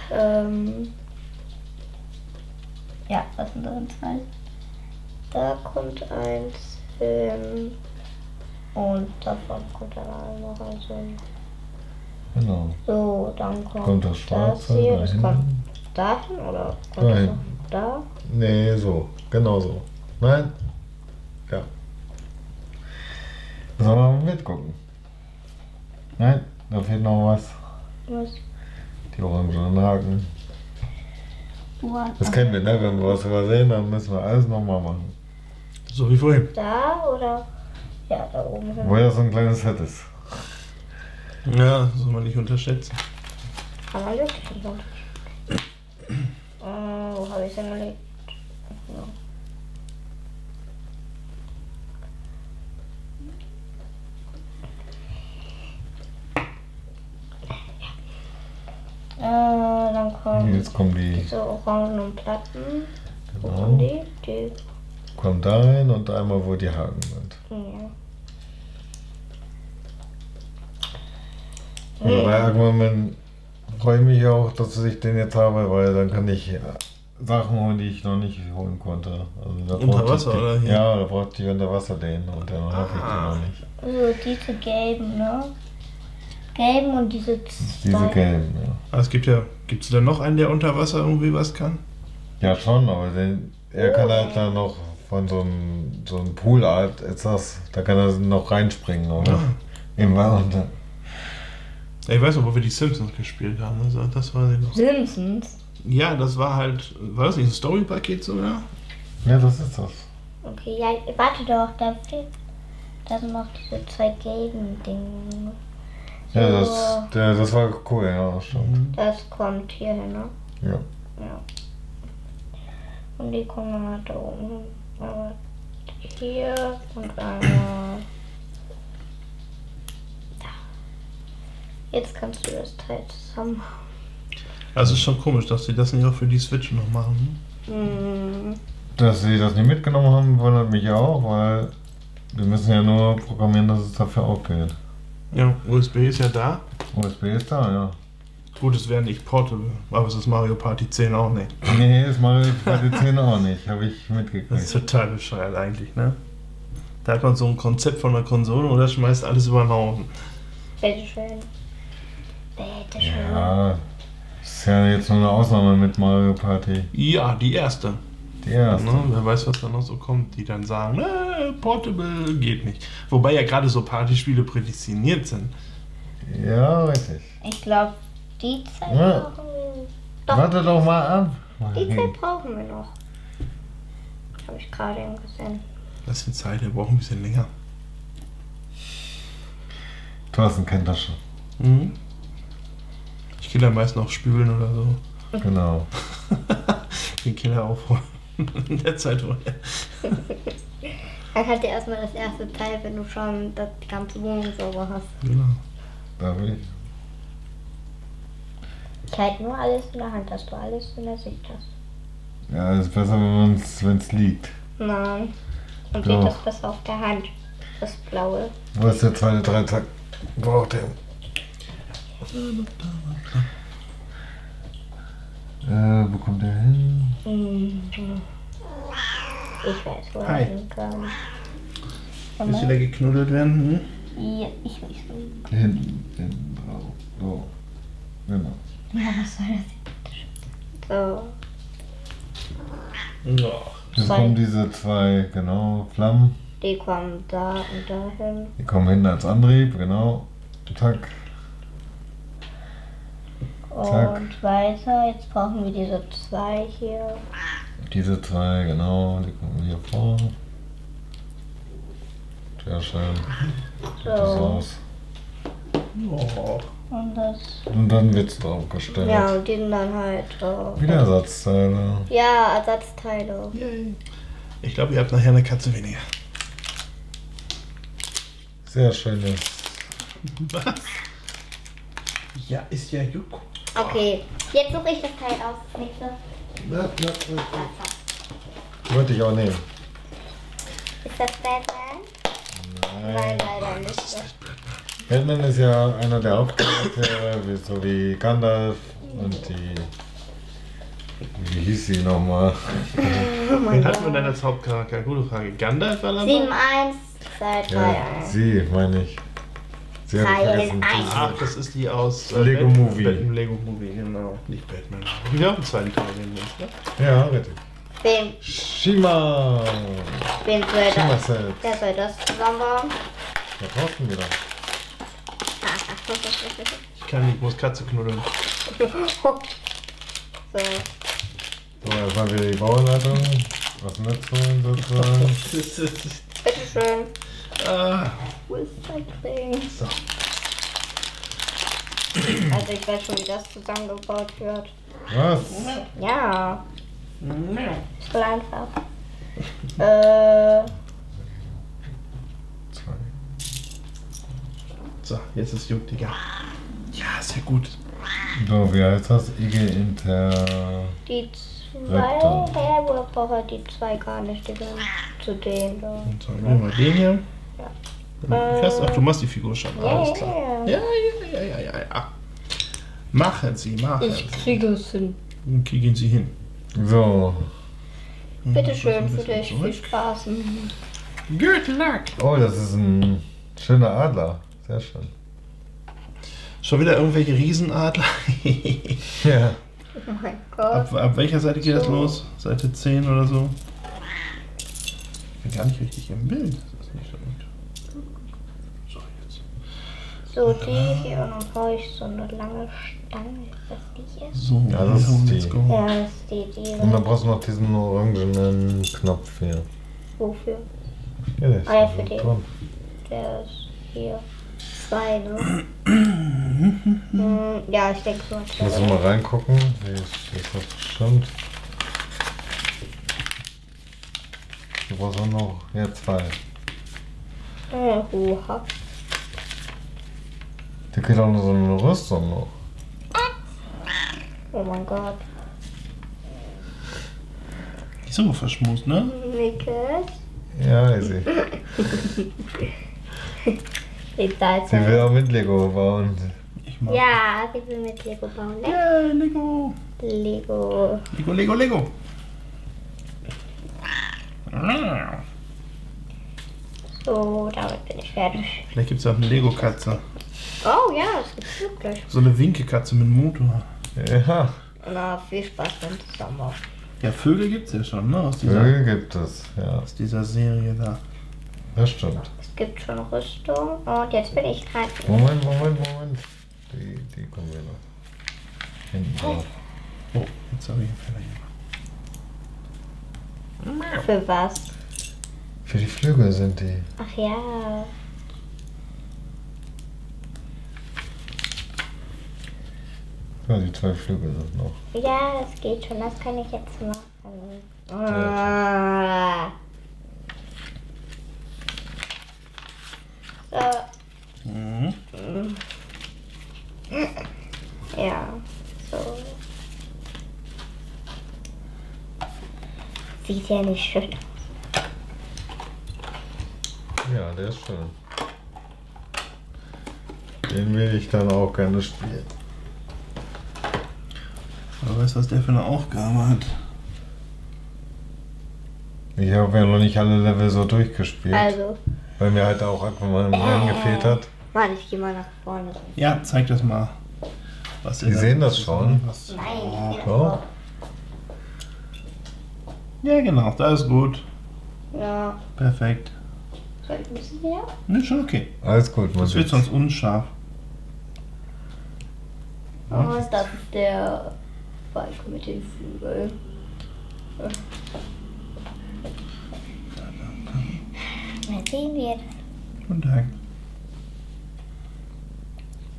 Ja, was sind da zwei? Da kommt eins hin. Und davon kommt dann noch eins hin. Genau. So, dann Kommt das Schwarze hier. Das dahin? kommt dahin oder kommt Dahin. das noch da? Nee, so. Genau so. Nein. Ja. Sollen wir mal mitgucken? Nein, da fehlt noch was. Was? Die orangenen Haken. What? Das kennen wir, ne? Wenn wir was übersehen, dann müssen wir alles nochmal machen. So wie vorhin. Da oder? Ja, da oben hin. Weil das so ein kleines Set ist. Ja, soll man nicht unterschätzen. Kann man wirklich nicht unterscheiden. Wo habe ich es hingelegt? Dann kommen Jetzt kommen die, diese orangenen Platten. Wo Genau. kommen die? Die. kommt da rein und einmal, wo die Haken sind. Ja. Und bei irgendwann freue ich mich auch, dass ich den jetzt habe, weil dann kann ich Sachen holen, die ich noch nicht holen konnte. Also da Unter brauchte Wasser, ich oder hier? Ja, da brauchte ich unter Wasser den und dann habe ich den noch nicht. Also diese gelben, ne? Gelben und diese Diese zwei. gelben, ja. Aber gibt's da noch einen, der unter Wasser irgendwie was kann? Ja schon, aber er kann halt dann noch von so einem Poolart ist das, da kann er noch reinspringen, oder? Ja. Im Wasser. Ich weiß noch, wo wir die Simpsons gespielt haben. Also das war noch. Simpsons. Ja, das war halt, war das nicht ein Story-Paket sogar? Ja, das ist das. Okay, ja, warte doch, da fehlt. Da sind noch diese zwei gelben Dinge. Ja, So, das war cool, ja, das stimmt. das kommt hier hin, ne? Ja. Ja. Und die kommen dann halt da oben. Aber hier und einmal. Da. Jetzt kannst du das Teil zusammen. Also ist schon komisch, dass sie das nicht auch für die Switch noch machen. Hm. Dass sie das nicht mitgenommen haben, wundert mich auch, weil wir müssen ja nur programmieren, dass es dafür auch geht. Ja, USB ist ja da. USB ist da, ja. Gut, es wäre nicht portable, aber es ist Mario Party 10 auch nicht. Nee, das mache ich bei den 10 auch nicht, habe ich Das ist mitgekriegt. total bescheuert eigentlich, ne? Da hat man so ein Konzept von der Konsole und das schmeißt alles über den Haufen. Bitteschön. Bitteschön. Ja, ist ja jetzt nur eine Ausnahme mit Mario Party. Ja, die erste. Die erste. Ne? Wer weiß, was da noch so kommt, die dann sagen, portable geht nicht. Wobei ja gerade so Partyspiele prädestiniert sind. Ja, richtig. Ich glaube, die Zeit Ja. brauchen wir. Doch, Warte doch mal ab. die Zeit brauchen wir noch. Habe ich gerade eben gesehen. Das ist Zeit, wir brauchen ein bisschen länger. Thorsten kennt das schon. Mhm. Ich gehe dann meist noch spülen oder so. Genau. Den Keller aufräumen. In der Zeit vorher. Dann halt dir erstmal das erste Teil, wenn du schon die ganze Wohnung sauber hast. Genau. Darf ich? Ich halte nur alles in der Hand, dass du alles in der Sicht hast. Ja, ist besser, wenn es liegt. Nein. Und Doch. sieht das besser auf der Hand. Das Blaue. Wo ist der zweite Dreizack? Braucht der? Wo kommt der hin? Ich weiß, wo er Hi. hin kann. Willst du da geknuddelt werden? Ja, ich weiß wo. Hinten drauf. So. Genau. Ja, was soll das? So, Ja. Jetzt Zwei. kommen diese zwei, genau, Flammen. die kommen da und dahin. Die kommen hin als Antrieb, genau. Zack. Zack. Und weiter. Jetzt brauchen wir diese zwei hier. Diese zwei, genau, die kommen hier vor. Sehr schön. Sieht das So. aus. Oh. Und das. Und dann wird's draufgestellt. Ja, und die sind dann halt. Wieder Ersatzteile. Ja, Ersatzteile. Yay. Ich glaube, ihr habt nachher eine Katze weniger. Sehr schönes. Was? Ja, ist ja Juko. Okay, jetzt suche ich das Teil aus. Das nächste. Wollte ich auch nehmen. Ist das Batman? Nein, leider nicht. Batman ist ja einer der Hauptcharaktere, so wie Gandalf und die. Wie hieß sie nochmal? Oh mein Wen hat man Gott. denn als Hauptcharakter? Gute Frage. Gandalf war dabei? 7, 1, 2, 3, Ja, 1. sie, meine ich. Sie habe ich Teil vergessen. eins. Ach, das ist die aus Lego Movie. Lego Movie, genau. Nicht Batman. Die wir auch im zweiten Teil nehmen müssen, ne? Ja, richtig. Wen Shima! soll Shima das? Set. Wer soll das zusammenbauen? Was brauchst du wieder? Ich kann nicht, ich muss Katze knuddeln. So, So, erstmal wieder die Bauanleitung. Was mitzuholen sozusagen. bitteschön. Ah, Recycling. so. Also ich weiß schon, wie das zusammengebaut wird. Was? Ja, ist voll einfach. Zwei. So, jetzt ist Juck, Digga. Ja, sehr gut. So, wie heißt das? IG Inter. Die zwei, Raptor. wo braucht er die zwei gar nicht, die gehören zu denen da. Und so, nehmen wir mal den hier. Ja. Dann fährst du, ach, du machst die Figur schon. Alles klar. Yeah. Ja. Machen Sie, machen Sie. kriege es hin. Und kriegen Sie hin. So. Bitteschön Ein für bisschen dich, viel zurück. Spaß. Good luck. Oh, das ist ein schöner Adler. Sehr schön. Schon wieder irgendwelche Riesenadler. Ja. Oh mein Gott. Ab welcher Seite geht das los? Seite 10 oder so? Ich bin gar nicht richtig im Bild. Das ist nicht so gut. So, jetzt. So, die hier und dann brauche ich so eine lange Stange. Ist das die hier? So, Ja, das ist let's die. go. Ja, das ist die. Und dann brauchst du noch diesen orangenen Knopf hier. Wofür? Ja, der ist Ah, ja, so für den. dran. Der ist hier. 2, ne? Ja, ich denke so. Muss ich mal reingucken. Wie ist das bestimmt? Du brauchst auch noch. Ja, 2. Oha. Der kriegt auch noch so eine Rüstung noch. Oh mein Gott. Die ist aber verschmust, ne? Niklas. Ja, easy. Egal. Sie will auch mit Lego bauen. Ich mag. Ja, sie will mit Lego bauen, ne? Yeah, Lego. Lego. Lego. So, damit bin ich fertig. Vielleicht gibt es auch eine Lego-Katze. Oh ja, das gibt's wirklich. So eine Winkelkatze mit Motor. Ja, Na, viel Spaß beim Zusammenbau. Ja, Vögel gibt es ja schon, ne? Aus Vögel gibt es. Ja, aus dieser Serie da. das stimmt. Es gibt schon Rüstung und jetzt bin ich dran. Moment. Die kommen wir noch. Hinten drauf. Oh, jetzt habe ich einen Fehler gemacht. Für was? Für die Flügel sind die. Ach ja. Ja, die 2 Flügel sind noch. Ja, das geht schon. Das kann ich jetzt machen. So. Mhm. Ja, so. Sieht ja nicht schön aus. Ja, der ist schön. Den will ich dann auch gerne spielen. Aber weißt du, was der für eine Aufgabe hat? Ich habe ja noch nicht alle Level so durchgespielt, Also, weil mir halt auch Aquaman gefehlt hat. Mann, ich gehe mal nach vorne. Ja, zeig das mal. Was ihr Die da- sehen das schon. Was- Nein, ich gehe nach So. vorne. Ja, genau, da ist gut. Ja, Perfekt. soll ich ein bisschen mehr? Ne, schon okay. Alles gut, man Das wird sieht's. sonst unscharf. Oh, das ist der Balken mit den Flügeln. Mal sehen wir. Guten Tag.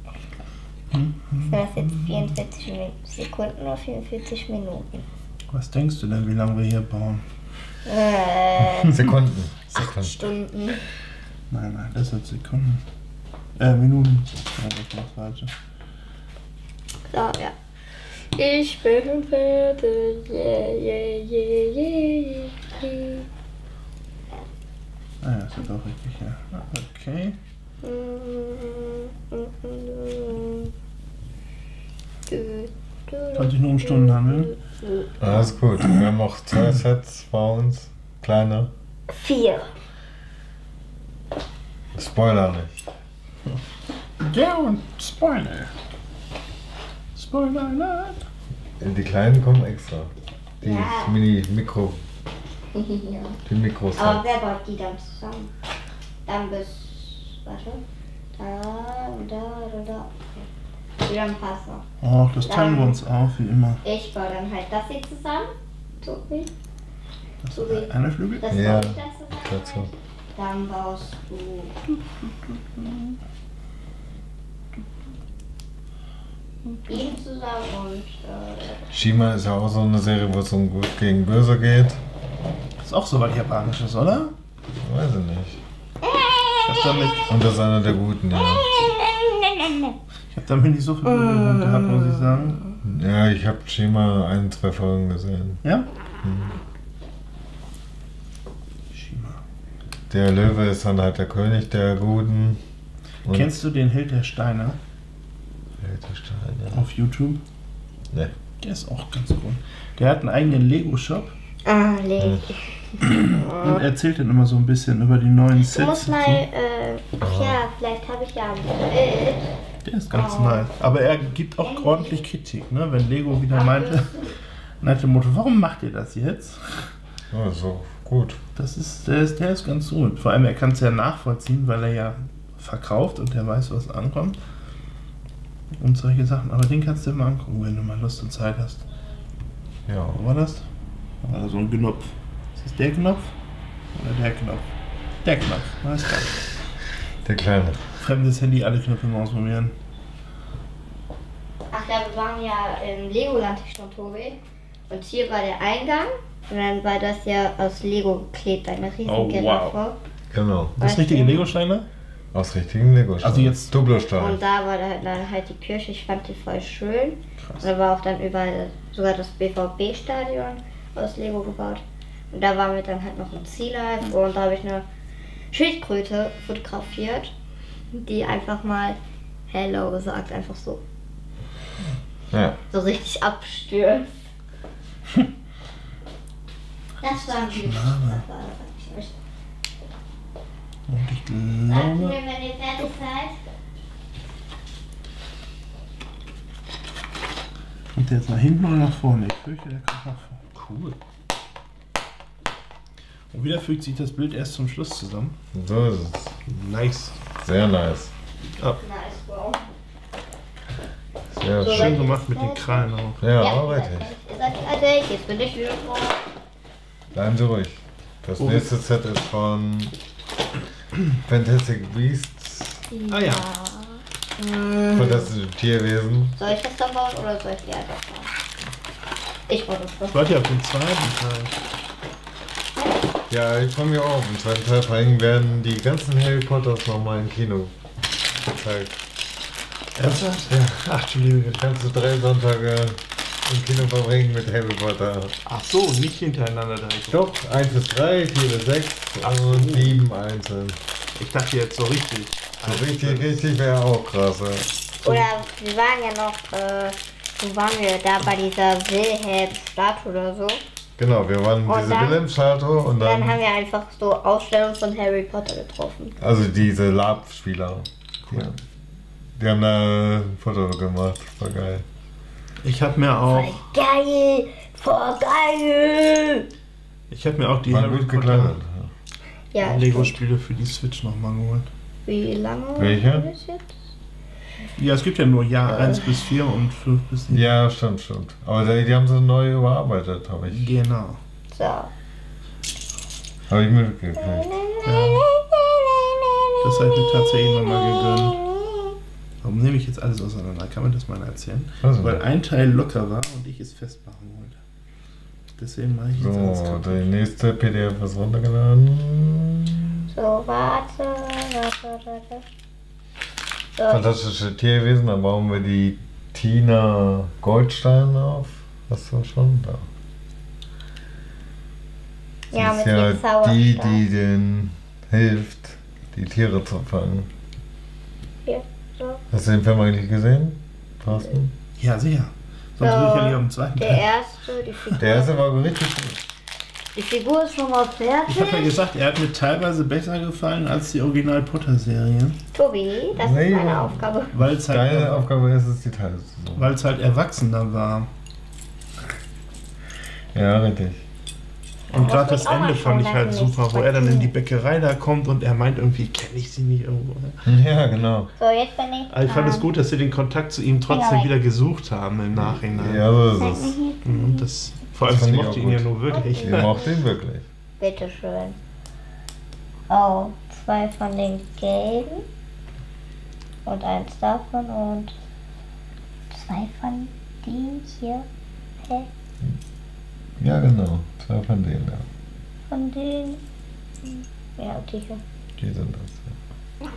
Sind das jetzt 44 Sekunden oder 44 Minuten? Was denkst du denn, wie lange wir hier bauen? Sekunden. 8 Stunden. Nein, das sind Sekunden. Minuten. Ja, das ist das Falsche. So, ja. Ich bin fertig. Yeah. Ah ja, ist ja doch richtig, ja. Okay. 20 nur um Stunden handeln. Alles gut. Wir haben noch 2 Sets bei uns. Kleine. 4. Spoiler nicht. Ja, und Spoiler. Spoiler alert. Die kleinen kommen extra. Die Ja. Mini-Mikro. Ja. Die Mikros. Aber wer baut die dann zusammen? Dann bis. Warte. Da. Wie dann passt noch. Oh, das teilen wir uns auf, wie immer. Ich baue dann halt das hier zusammen. So wie. Das So wie. eine Flügel? Das Ja, baue ich dann zusammen. dazu. Halt. Dann baust du. Ihn zusammen und. Shima ist ja auch so eine Serie, wo es um Gut gegen Böse geht. Das ist auch so was Japanisches, oder? Weiß ich nicht. Ich hab damit, Und das ist einer der Guten, ja. ich hab damit nicht so viel Berührung gehabt, muss ich sagen. Ja, ich habe Shima 1, 2 Folgen gesehen. Ja? Shima. Der Löwe ist dann halt der König der Guten. Und Kennst du den Held der Steine Alter Stein, auf YouTube? Ne. Der ist auch ganz cool. Der hat einen eigenen Lego-Shop Leg. und erzählt dann immer so ein bisschen über die neuen Du Sets. musst und mal, so. ja, vielleicht habe ich ja ein Bild. Der ist ganz nice. Aber er gibt auch ordentlich Kritik, ne? Wenn Lego wieder meinte, nach dem Motto, warum macht ihr das jetzt? Ja, so gut. Der ist ganz gut. Vor allem, er kann es ja nachvollziehen, weil er ja verkauft und der weiß, was ankommt. Und solche Sachen. Aber den kannst du dir mal angucken, wenn du mal Lust und Zeit hast. Ja. Wo war das? Da war da so ein Knopf. Ist das der Knopf? Oder der Knopf? Der Knopf. Alles klar. Der Kleine. Fremdes Handy, alle Knöpfe mal ausprobieren. Ach ja, wir waren ja im Legoland schon, Tobi. Und hier war der Eingang. Und dann war das ja aus Lego geklebt, eine riesen Oh, Giraffe. Genau. Das Weißt richtige du? Lego-Steine? Aus richtigen Lego. Also jetzt- Duplo-Stein. Und da war dann halt die Kirche, ich fand die voll schön. Krass. Und da war auch dann überall sogar das BVB-Stadion aus Lego gebaut. Und da waren wir dann halt noch im Ziellife und da habe ich eine Schildkröte fotografiert, die einfach mal Hello gesagt, einfach so. Ja. So richtig abstürzt. Das war ein Glück. Und ich Sagst glaube, mir, wenn ihr fertig seid? kommt der jetzt nach hinten oder nach vorne? Ich fürchte, der kommt nach vorne. Cool. Und wieder fügt sich das Bild erst zum Schluss zusammen. So ist es. Nice. Sehr nice. Nice, wow. Sehr So, schön. Schön gemacht mit den Krallen auch. Ja, ihr aber seid richtig. fertig. Ihr seid fertig, jetzt bin ich wieder dran. Bleiben Sie ruhig. Das nächste Set ist von Fantastic Beasts. Ah ja. Fantastische Tierwesen. Soll ich das dann bauen oder soll ich die einfach bauen? Ich baue das Ich schon. warte ja auf den zweiten Teil. Ja, ich freue mich auch. Im zweiten Teil vor allem werden die ganzen Harry Potters nochmal im Kino gezeigt. Ernsthaft? Ja, Ach, Entschuldigung. kannst du 3 Sonntage im Kino verbringen mit Harry Potter. Ach so, nicht hintereinander direkt. Doch, 1 bis 3, 4 bis 6 Ach so. und 7 einzeln. Ich dachte jetzt so richtig. So richtig wäre auch krass. Ja. Oder wir waren ja noch, wo waren wir? Da bei dieser Wilhelm-Statue oder so. Genau, wir waren Und diese dann- Wilhelm-Statue und Dann haben dann, wir einfach so Ausstellungen von Harry Potter getroffen. also diese Lab-Spieler. Ja. Die haben da ein Foto gemacht, voll geil. Ich habe mir auch, Geil! Voll geil! ich habe mir auch die War Harry gut Potter gekleidet. Ja, Lego-Spiele für die Switch nochmal geholt. wie lange? Welche? war das jetzt? Ja, es gibt ja nur Jahr 1 bis 4 und 5 bis 7. Ja, stimmt. Aber die haben sie neu überarbeitet, habe ich Genau. So. mitgekriegt. Das habe ich mir tatsächlich nochmal gegönnt. Warum nehme ich jetzt alles auseinander? Kann man das mal erzählen? Also. Weil ein Teil locker war und ich es festmachen wollte. Deswegen mache ich jetzt alles So, kaputt. die nächste PDF ist runtergeladen. So, warte. So, Fantastische Tierwesen, da bauen wir die Tina Goldstein auf. Hast du schon? Da. Sie ja, ist mit ja dem Zauberstab. die denen hilft, die Tiere zu fangen. Hier, so. Hast du den Film eigentlich gesehen, Thorsten? Ja, sicher. Sonst So, würde ich ja lieber am zweiten Der Teil. erste, die Figur. Der erste war richtig gut. Die Figur ist schon mal Ich habe ja fertig. gesagt, er hat mir teilweise besser gefallen als die Original-Potter-Serie. Tobi, das Nee. ist meine Aufgabe. Weil es Deine halt, Aufgabe ist es, die Teile zu suchen. weil's halt erwachsener war. Ja, richtig. Und Das gerade will das ich auch mal Ende fand ich schauen, halt lassen, super, wo er dann in die Bäckerei da kommt und er meint irgendwie, kenne ich sie nicht irgendwo. Ja, genau. So, jetzt bin ich. Aber ich fand es gut, dass sie den Kontakt zu ihm trotzdem Finger weg. wieder gesucht haben im Nachhinein. Ja, so ist es. Und das, vor allem, Das sie fand ich mochte auch ihn ja gut. nur wirklich. Ihr mocht ihn wirklich. Bitteschön. Oh, 2 von den gelben. Und 1 davon und 2 von denen hier. Hä? Ja, genau. 2 von denen, ja. Von denen. Ja, die hier. Die sind das.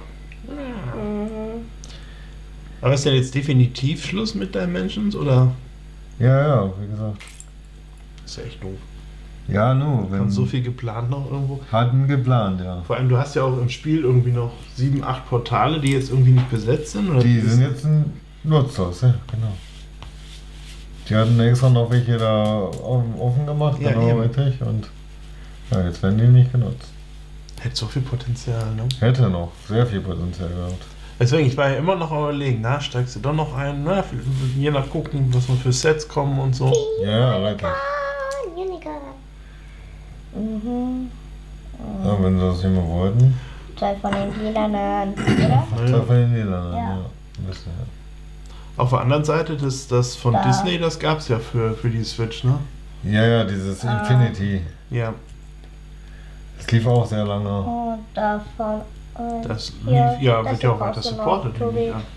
Mhm. Aber ist ja jetzt definitiv Schluss mit Dimensions oder? Ja, ja, wie gesagt. Ist ja echt doof. Ja, nur, Wir wenn. haben so viel geplant noch irgendwo. Hatten geplant, ja. Vor allem, du hast ja auch im Spiel irgendwie noch 7, 8 Portale, die jetzt irgendwie nicht besetzt sind. Oder Die sind jetzt nutzlos, ja, genau. Die hatten extra noch welche da offen gemacht, Ja, genau eben. richtig. Und ja, jetzt werden die nicht genutzt. Hätte so viel Potenzial, ne? Hätte noch sehr viel Potenzial gehabt. Deswegen, ich war ja immer noch am Überlegen, na, steigst du doch noch ein, na, je nach gucken, was noch für Sets kommen und so. Ja, richtig. Unicorn. Mhm. Ja, wenn sie das nicht mehr wollten. 2 von den lilanen, oder? Zwei von den Niederlanden, Ja. ja. Ein bisschen, ja. Auf der anderen Seite, das von Da. Disney, das gab's ja für die Switch, ne? Ja, ja, dieses Infinity. Ja, Das lief auch sehr lange. Und davon. das Ja, lief, ja, das wird ja auch brauchst weiter du noch, supported. Tobi. nehme ich an.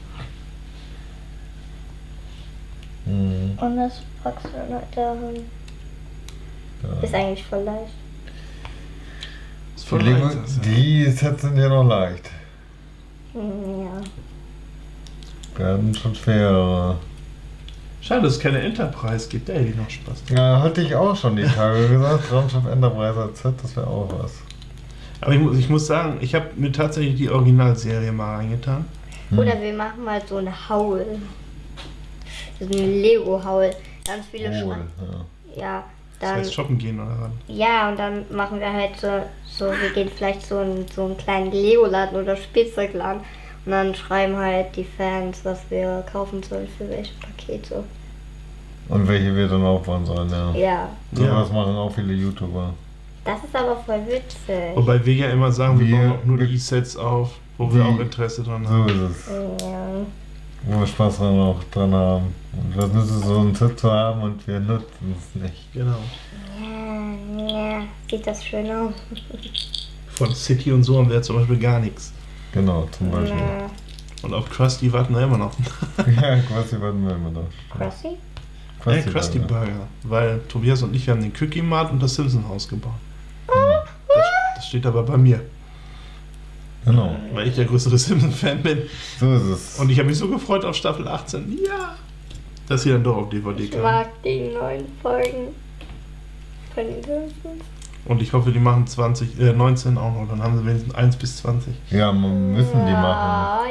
Mhm. Und das packst du noch dahin. Ist Ja. eigentlich voll leicht. Ist Die, voll Lego, leicht, das, ja. die Sets sind ja noch leicht. Ja. Werden schon schwerer. Schade, dass es keine Enterprise gibt, der hätte ich noch Spaß. Ja, hatte ich auch schon die Tage gesagt. Raumschiff Enterprise als Set, das wäre auch was. Aber ich muss sagen, ich habe mir tatsächlich die Originalserie mal reingetan. Oder wir machen mal so eine Haul. So eine Lego-Haul. Ganz viele Wohl, Schranken. ja. Ja, Das dann. heißt shoppen gehen oder was? Ja, und dann machen wir halt so wir gehen vielleicht so in so einen kleinen Lego-Laden oder Spielzeugladen. Und dann schreiben halt die Fans, was wir kaufen sollen für welche Pakete. Und welche wir dann aufbauen sollen, ja. Ja, So Ja. was machen auch viele YouTuber. das ist aber voll witzig. Wobei wir ja immer sagen, wir Wir- bauen auch nur wir- die Sets auf, wo wir Die- auch Interesse dran So haben. ist es. Ja. Wo wir Spaß dran haben. Und was nützt es, so ein Set zu haben und wir nutzen es nicht. Genau. Ja, sieht das schön aus. Von City und so haben wir ja zum Beispiel gar nichts. Genau, zum Beispiel. Ja. Und auf Krusty warten wir immer noch. Ja, quasi warten wir immer da. Krusty? Ja, Krusty Burger. Weil Tobias und ich haben den Cookie Mart und das Simpson Haus gebaut. Das steht aber bei mir, Genau, weil ich der größere Simpson-Fan bin. so ist es. Und ich habe mich so gefreut auf Staffel 18. Ja! Dass sie dann doch auf DVD Ich kam. mag die neuen Folgen von den Simpsons. Und ich hoffe, die machen 19 auch noch. Dann haben sie wenigstens 1 bis 20. Ja, man müssen die machen.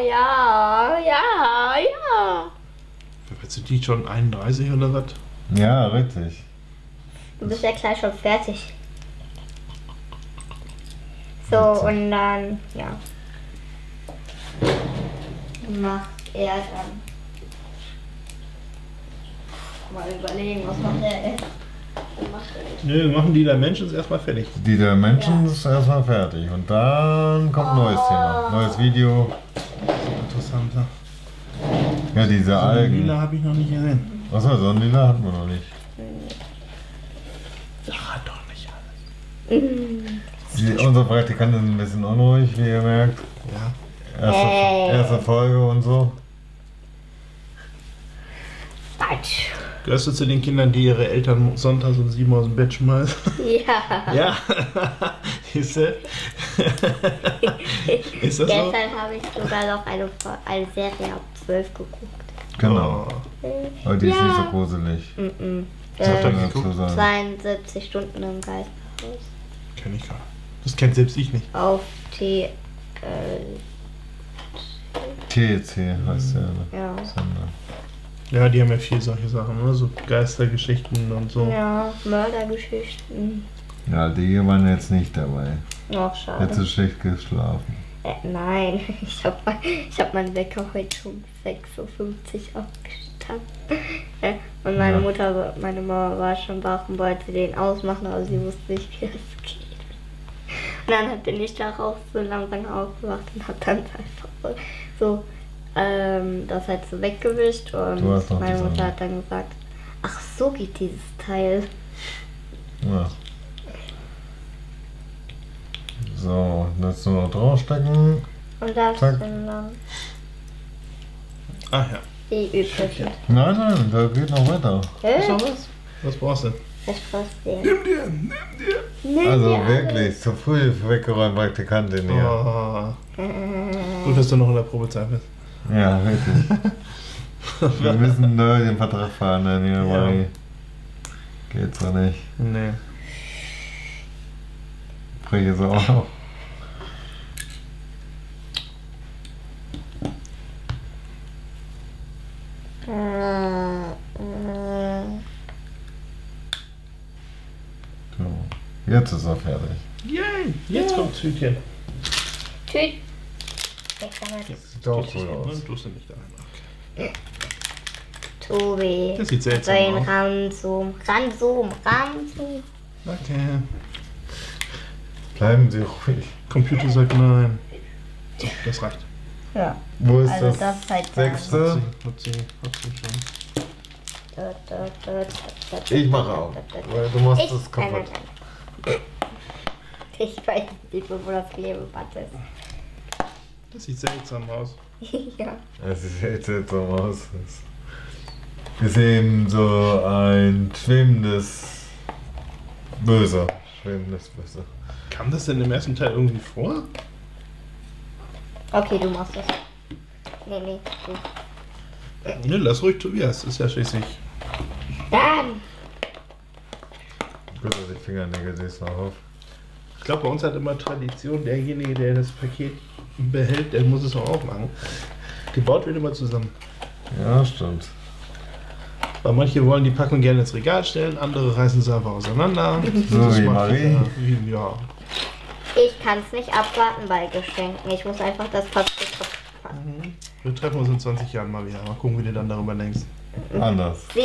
Ja. Sind die schon 31 oder was? Ja, richtig. Du bist ja gleich schon fertig. So, und dann, ja. Macht er dann. Mal überlegen, was macht er jetzt? Was macht er jetzt? Nö, wir machen die Dimensions erstmal fertig. Die der Menschen ist erstmal fertig. Und dann kommt ein neues Thema. Neues Video. Interessant. Ne? Ja, diese So eine Algen. Lila habe ich noch nicht gesehen. Achso, so ein Lila hatten wir noch nicht. Ach, doch nicht alles. Unsere Praktikantin ist ein bisschen unruhig, wie ihr merkt. Ja. Erste Folge und so. Quatsch. Gehörst du zu den Kindern, die ihre Eltern sonntags um 7 aus dem Bett schmeißen? Ja. Ja. Ist das so? Gestern habe ich sogar noch eine Serie ab 12 geguckt. Genau. Oh. Aber die ist Ja. nicht so gruselig. Was habt ihr Kann man geguckt? dazu sagen. 72 Stunden im Geisterhaus. Kenn ich gar nicht. Das kennt selbst ich nicht. Auf die, TEC heißt der ja. Sender. Ja, die haben ja viel solche Sachen, ne? So Geistergeschichten und so. Ja, Mördergeschichten. Ja, die waren jetzt nicht dabei. Noch schade. Hätte schlecht geschlafen. Nein, ich hab meinen Wecker heute schon 6:50 Uhr aufgestanden. Und meine Mama war schon wach und wollte den ausmachen, aber sie wusste nicht, wie es geht. Und dann bin ich darauf so langsam aufgewacht und hab dann einfach so das halt so weggewischt und Du hast noch meine die Mutter Sache. hat dann gesagt, ach so geht dieses Teil. Ja. So, jetzt nur noch draufstecken. Und das Zack. sind dann Ach ja. die üblichen. Nein, da geht noch weiter. Ist noch was? Was brauchst du? Das passt dir. Nimm dir. Nee, Also ja, wirklich, zu früh weggeräumt Praktikantin hier. Oh. Gut, dass du noch in der Probezeit bist. Ja, wirklich. Wir müssen neu den Vertrag verhandeln hier, Ja. Marie. Geht's doch nicht. Nee. Bringe so auch noch. So, jetzt ist er fertig. Yay! Jetzt kommt Tütchen. Tschüss. Jetzt haben wir Sieht auch cool aus. Und tust du nicht da rein. Tobi. Das sieht So seltsam ein aus. Ranzoom. Okay. Bleiben Sie ruhig. Computer sagt nein. So, das reicht. Ja. Wo ist Also das? das ist halt Sechste? Hat sie schon. Ich mache auch. Weil du machst das Nein, kaputt. nein. Ich weiß nicht, wo das Klebeband ist. Das sieht seltsam aus. Ja. Es sieht jetzt seltsam aus. Es ist eben so ein schwimmendes Böse. Schwimmendes Böse. Kam das denn im ersten Teil irgendwie vor? Okay, du machst das. Nee, du. Ne, lass ruhig Tobias. Ist ja schließlich. Dann! Gut, dass ich Fingernägel siehst noch auf. Ich glaube, bei uns hat immer Tradition, derjenige, der das Paket behält, der muss es auch aufmachen. Gebaut wird immer zusammen. Ja, stimmt. Weil manche wollen die Packung gerne ins Regal stellen, andere reißen sie einfach auseinander. So Das wie macht Marie. jeder. Ja. Ich kann es nicht abwarten bei Geschenken. Ich muss einfach das Papier kaputt machen. Wir treffen uns in 20 Jahren mal wieder. Mal gucken, wie du dann darüber denkst. Anders. 7,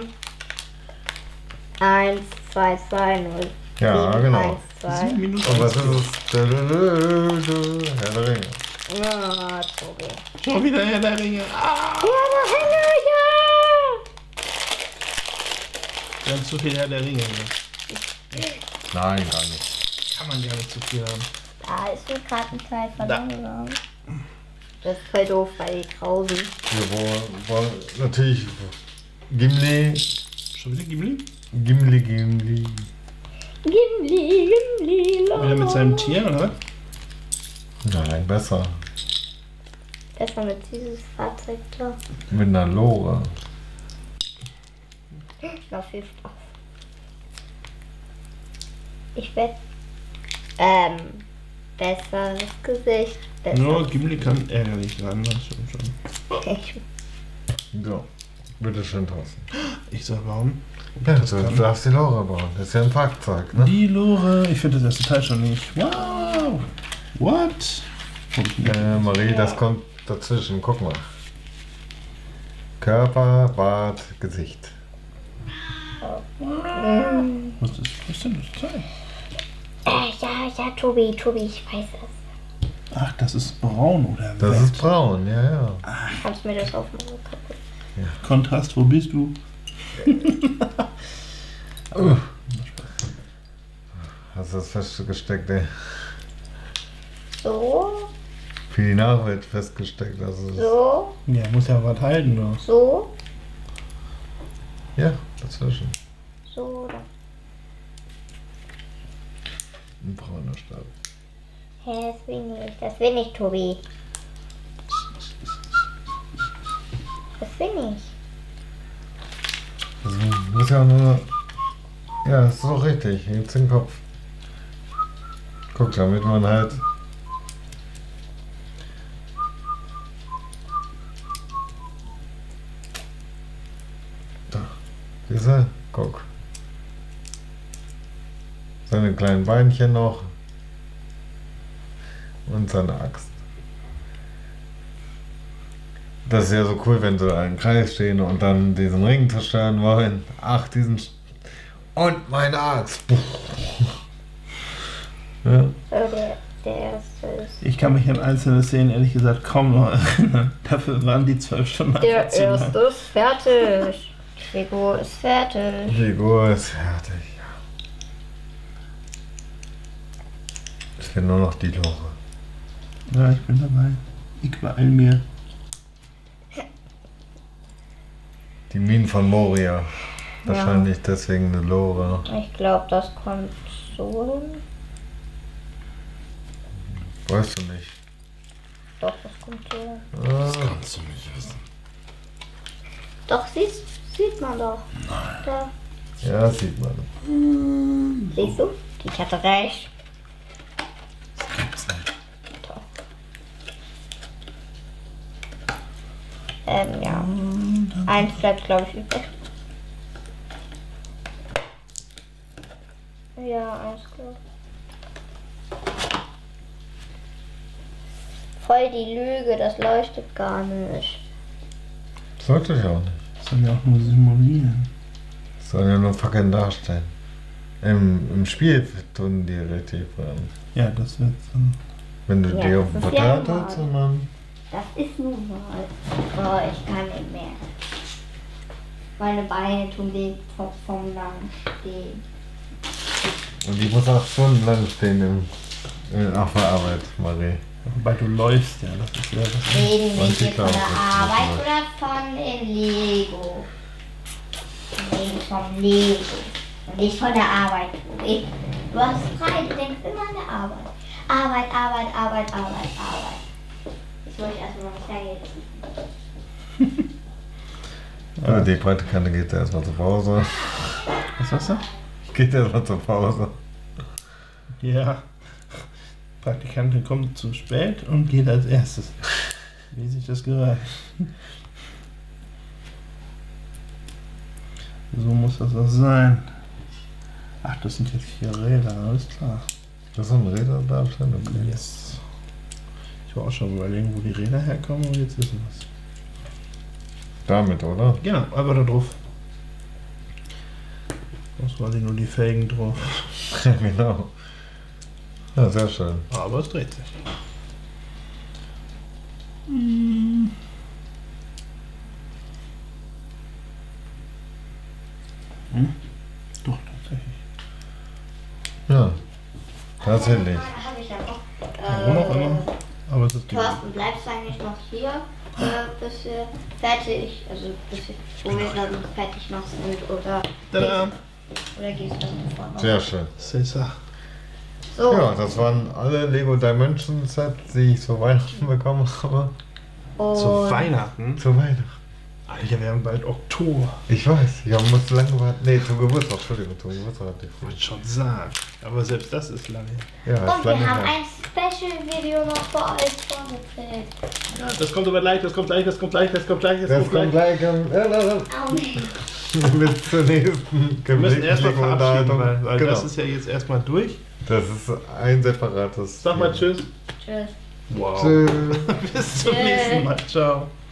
1, 2, 2, 0. Ja, 7, genau. 1, 2. 7 Minuten. Und was ist es? Herr der Ringe. Ja, Tobi. Schon wieder Herr der Ringe. Ah, wir haben zu viel Herr der Ringe. Ne? Nein, gar nicht. Kann man gar nicht zu viel haben. Da ist mir gerade ein Teil verloren. Das ist voll doof, weil die grausen. Wir wollen natürlich Gimli. Schon wieder Ghibli? Gimli. Gimli, Wieder mit seinem Tier, oder? Nein, besser. Erstmal mit dieses Fahrzeug da. Mit einer Lore. Noch viel Spaß. Ich werde besseres Gesicht. Nur Gimli kann ärgerlich sein, das stimmt schon. Ich, So, bitteschön, Thorsten. Ich sag, warum? Ja, Das du kann- darfst die Lore bauen. Das ist ja ein Fahrzeug, ne? Die Lore, ich finde das erste Teil schon nicht. Wow! What? Marie, das kommt dazwischen. Guck mal. Körper, Bart, Gesicht. Was ist denn das Teil? ja, Tobi, ich weiß es. Ach, das ist braun oder Das wett? ist braun, ja, ja. Kannst du mir das aufmachen? Kaputt? Kontrast, wo bist du? Hast du das festgesteckt, ey? So. für die Nachwelt festgesteckt. Also So, Ja, muss ja was halten noch. so, ja, dazwischen. so. Ein brauner Stab. Hä, das will nicht, Tobi. Das will nicht. Das muss ja nur. Ja, das ist doch richtig. Jetzt den Kopf. Guck, damit man halt. Da. Siehst du? Guck. Seine kleinen Beinchen noch. Und seine Axt. Das ist ja so cool, wenn sie in einem Kreis stehen und dann diesen Ring zerstören wollen. Ach, diesen. Und meine Axt. Ja. Der erste ist. Ich kann mich an einzelne Szenen ehrlich gesagt kaum noch erinnern. Dafür waren die 12 Stunden Der einfach zu lang. erste ist fertig. Die Figur ist fertig. Die Figur ist fertig. Ich will nur noch die Lore. Ja, ich bin dabei. Ich beeil mir. Die Minen von Moria. Wahrscheinlich deswegen eine Lore. Ich glaube, das kommt so hin. Weißt du nicht. Doch, das kommt so hin. Kannst du nicht wissen. Doch, sieht man doch. Da. Ja, sieht man. Siehst du? Ich hatte recht. Das gibt's nicht. Doch. Ja. Eins bleibt, glaube ich, übrig. Ja, eins, glaube ich. Voll die Lüge, das leuchtet gar nicht. Sollte ich auch nicht. Das soll ja auch nur simulieren. Das soll ja nur fucking darstellen. Im Spiel tun die richtig an. Ja, das wird dann. Wenn du Ja, die auf das dem ist ja Portal normal. tust und dann. Das ist nun mal. Oh, ich kann nicht mehr. Meine Beine tun weh vom langen Stehen. Und die muss auch stundenlang stehen auf der Arbeit, Marie. Wobei du läufst, ja, das ist ja das. Reden wir Manche hier von der glauben, das Arbeit ist oder von dem Lego? Wir reden vom Lego. Und nicht von der Arbeit. Du hast frei, du denkst immer an der Arbeit. Arbeit. Jetzt muss ich erstmal noch Kleingeld ziehen. Also die Praktikantin geht erstmal zur Pause. Was sagst du? Geht erstmal zur Pause. Ja. Praktikantin kommt zu spät und geht als erstes. Wie sich das gehört. So muss das auch sein. Ach, das sind jetzt 4 Räder, alles klar. Das ist ein Räder da stehen, okay. Yes. Ich war auch schon überlegen, wo die Räder herkommen und jetzt wissen wir es. Damit, oder? Genau, aber da drauf. Das war nur die Felgen drauf. Ja, genau. Ja, sehr schön. Aber es dreht sich. Doch, tatsächlich. Ja, tatsächlich. Habe ich ja noch. Warum auch immer. Aber es ist die. Thorsten, bleibst du eigentlich noch hier, bis wir fertig, also bis wir, wo wir dann fertig noch sind, oder Tada! gehst du dann sofort noch? Sehr schön. César. So, Ja, das waren alle Lego Dimension Sets, die ich zu Weihnachten bekommen habe. Zu und Weihnachten? Zu Weihnachten. Alter, wir haben bald Oktober. Ich weiß, ich musste lange warten. Nee, zum Geburtstag, Entschuldigung, zum Geburtstag hatte ich früh. Wollte schon sagen. Aber selbst das ist lange her. Ja, ist wir lange haben her. ein Special-Video noch für euch vorgefilmt. Ja, das kommt aber gleich, das kommt gleich. Das kommt gleich am. Oh nee. Bis zur nächsten Wir müssen erstmal verabschieden, Lego-Unterhaltung. weil Genau. das ist ja jetzt erstmal durch. Das ist ein separates. Sag mal Tschüss. Tschüss. Wow. Tschüss. Bis zum Tschüss. nächsten Mal. Ciao.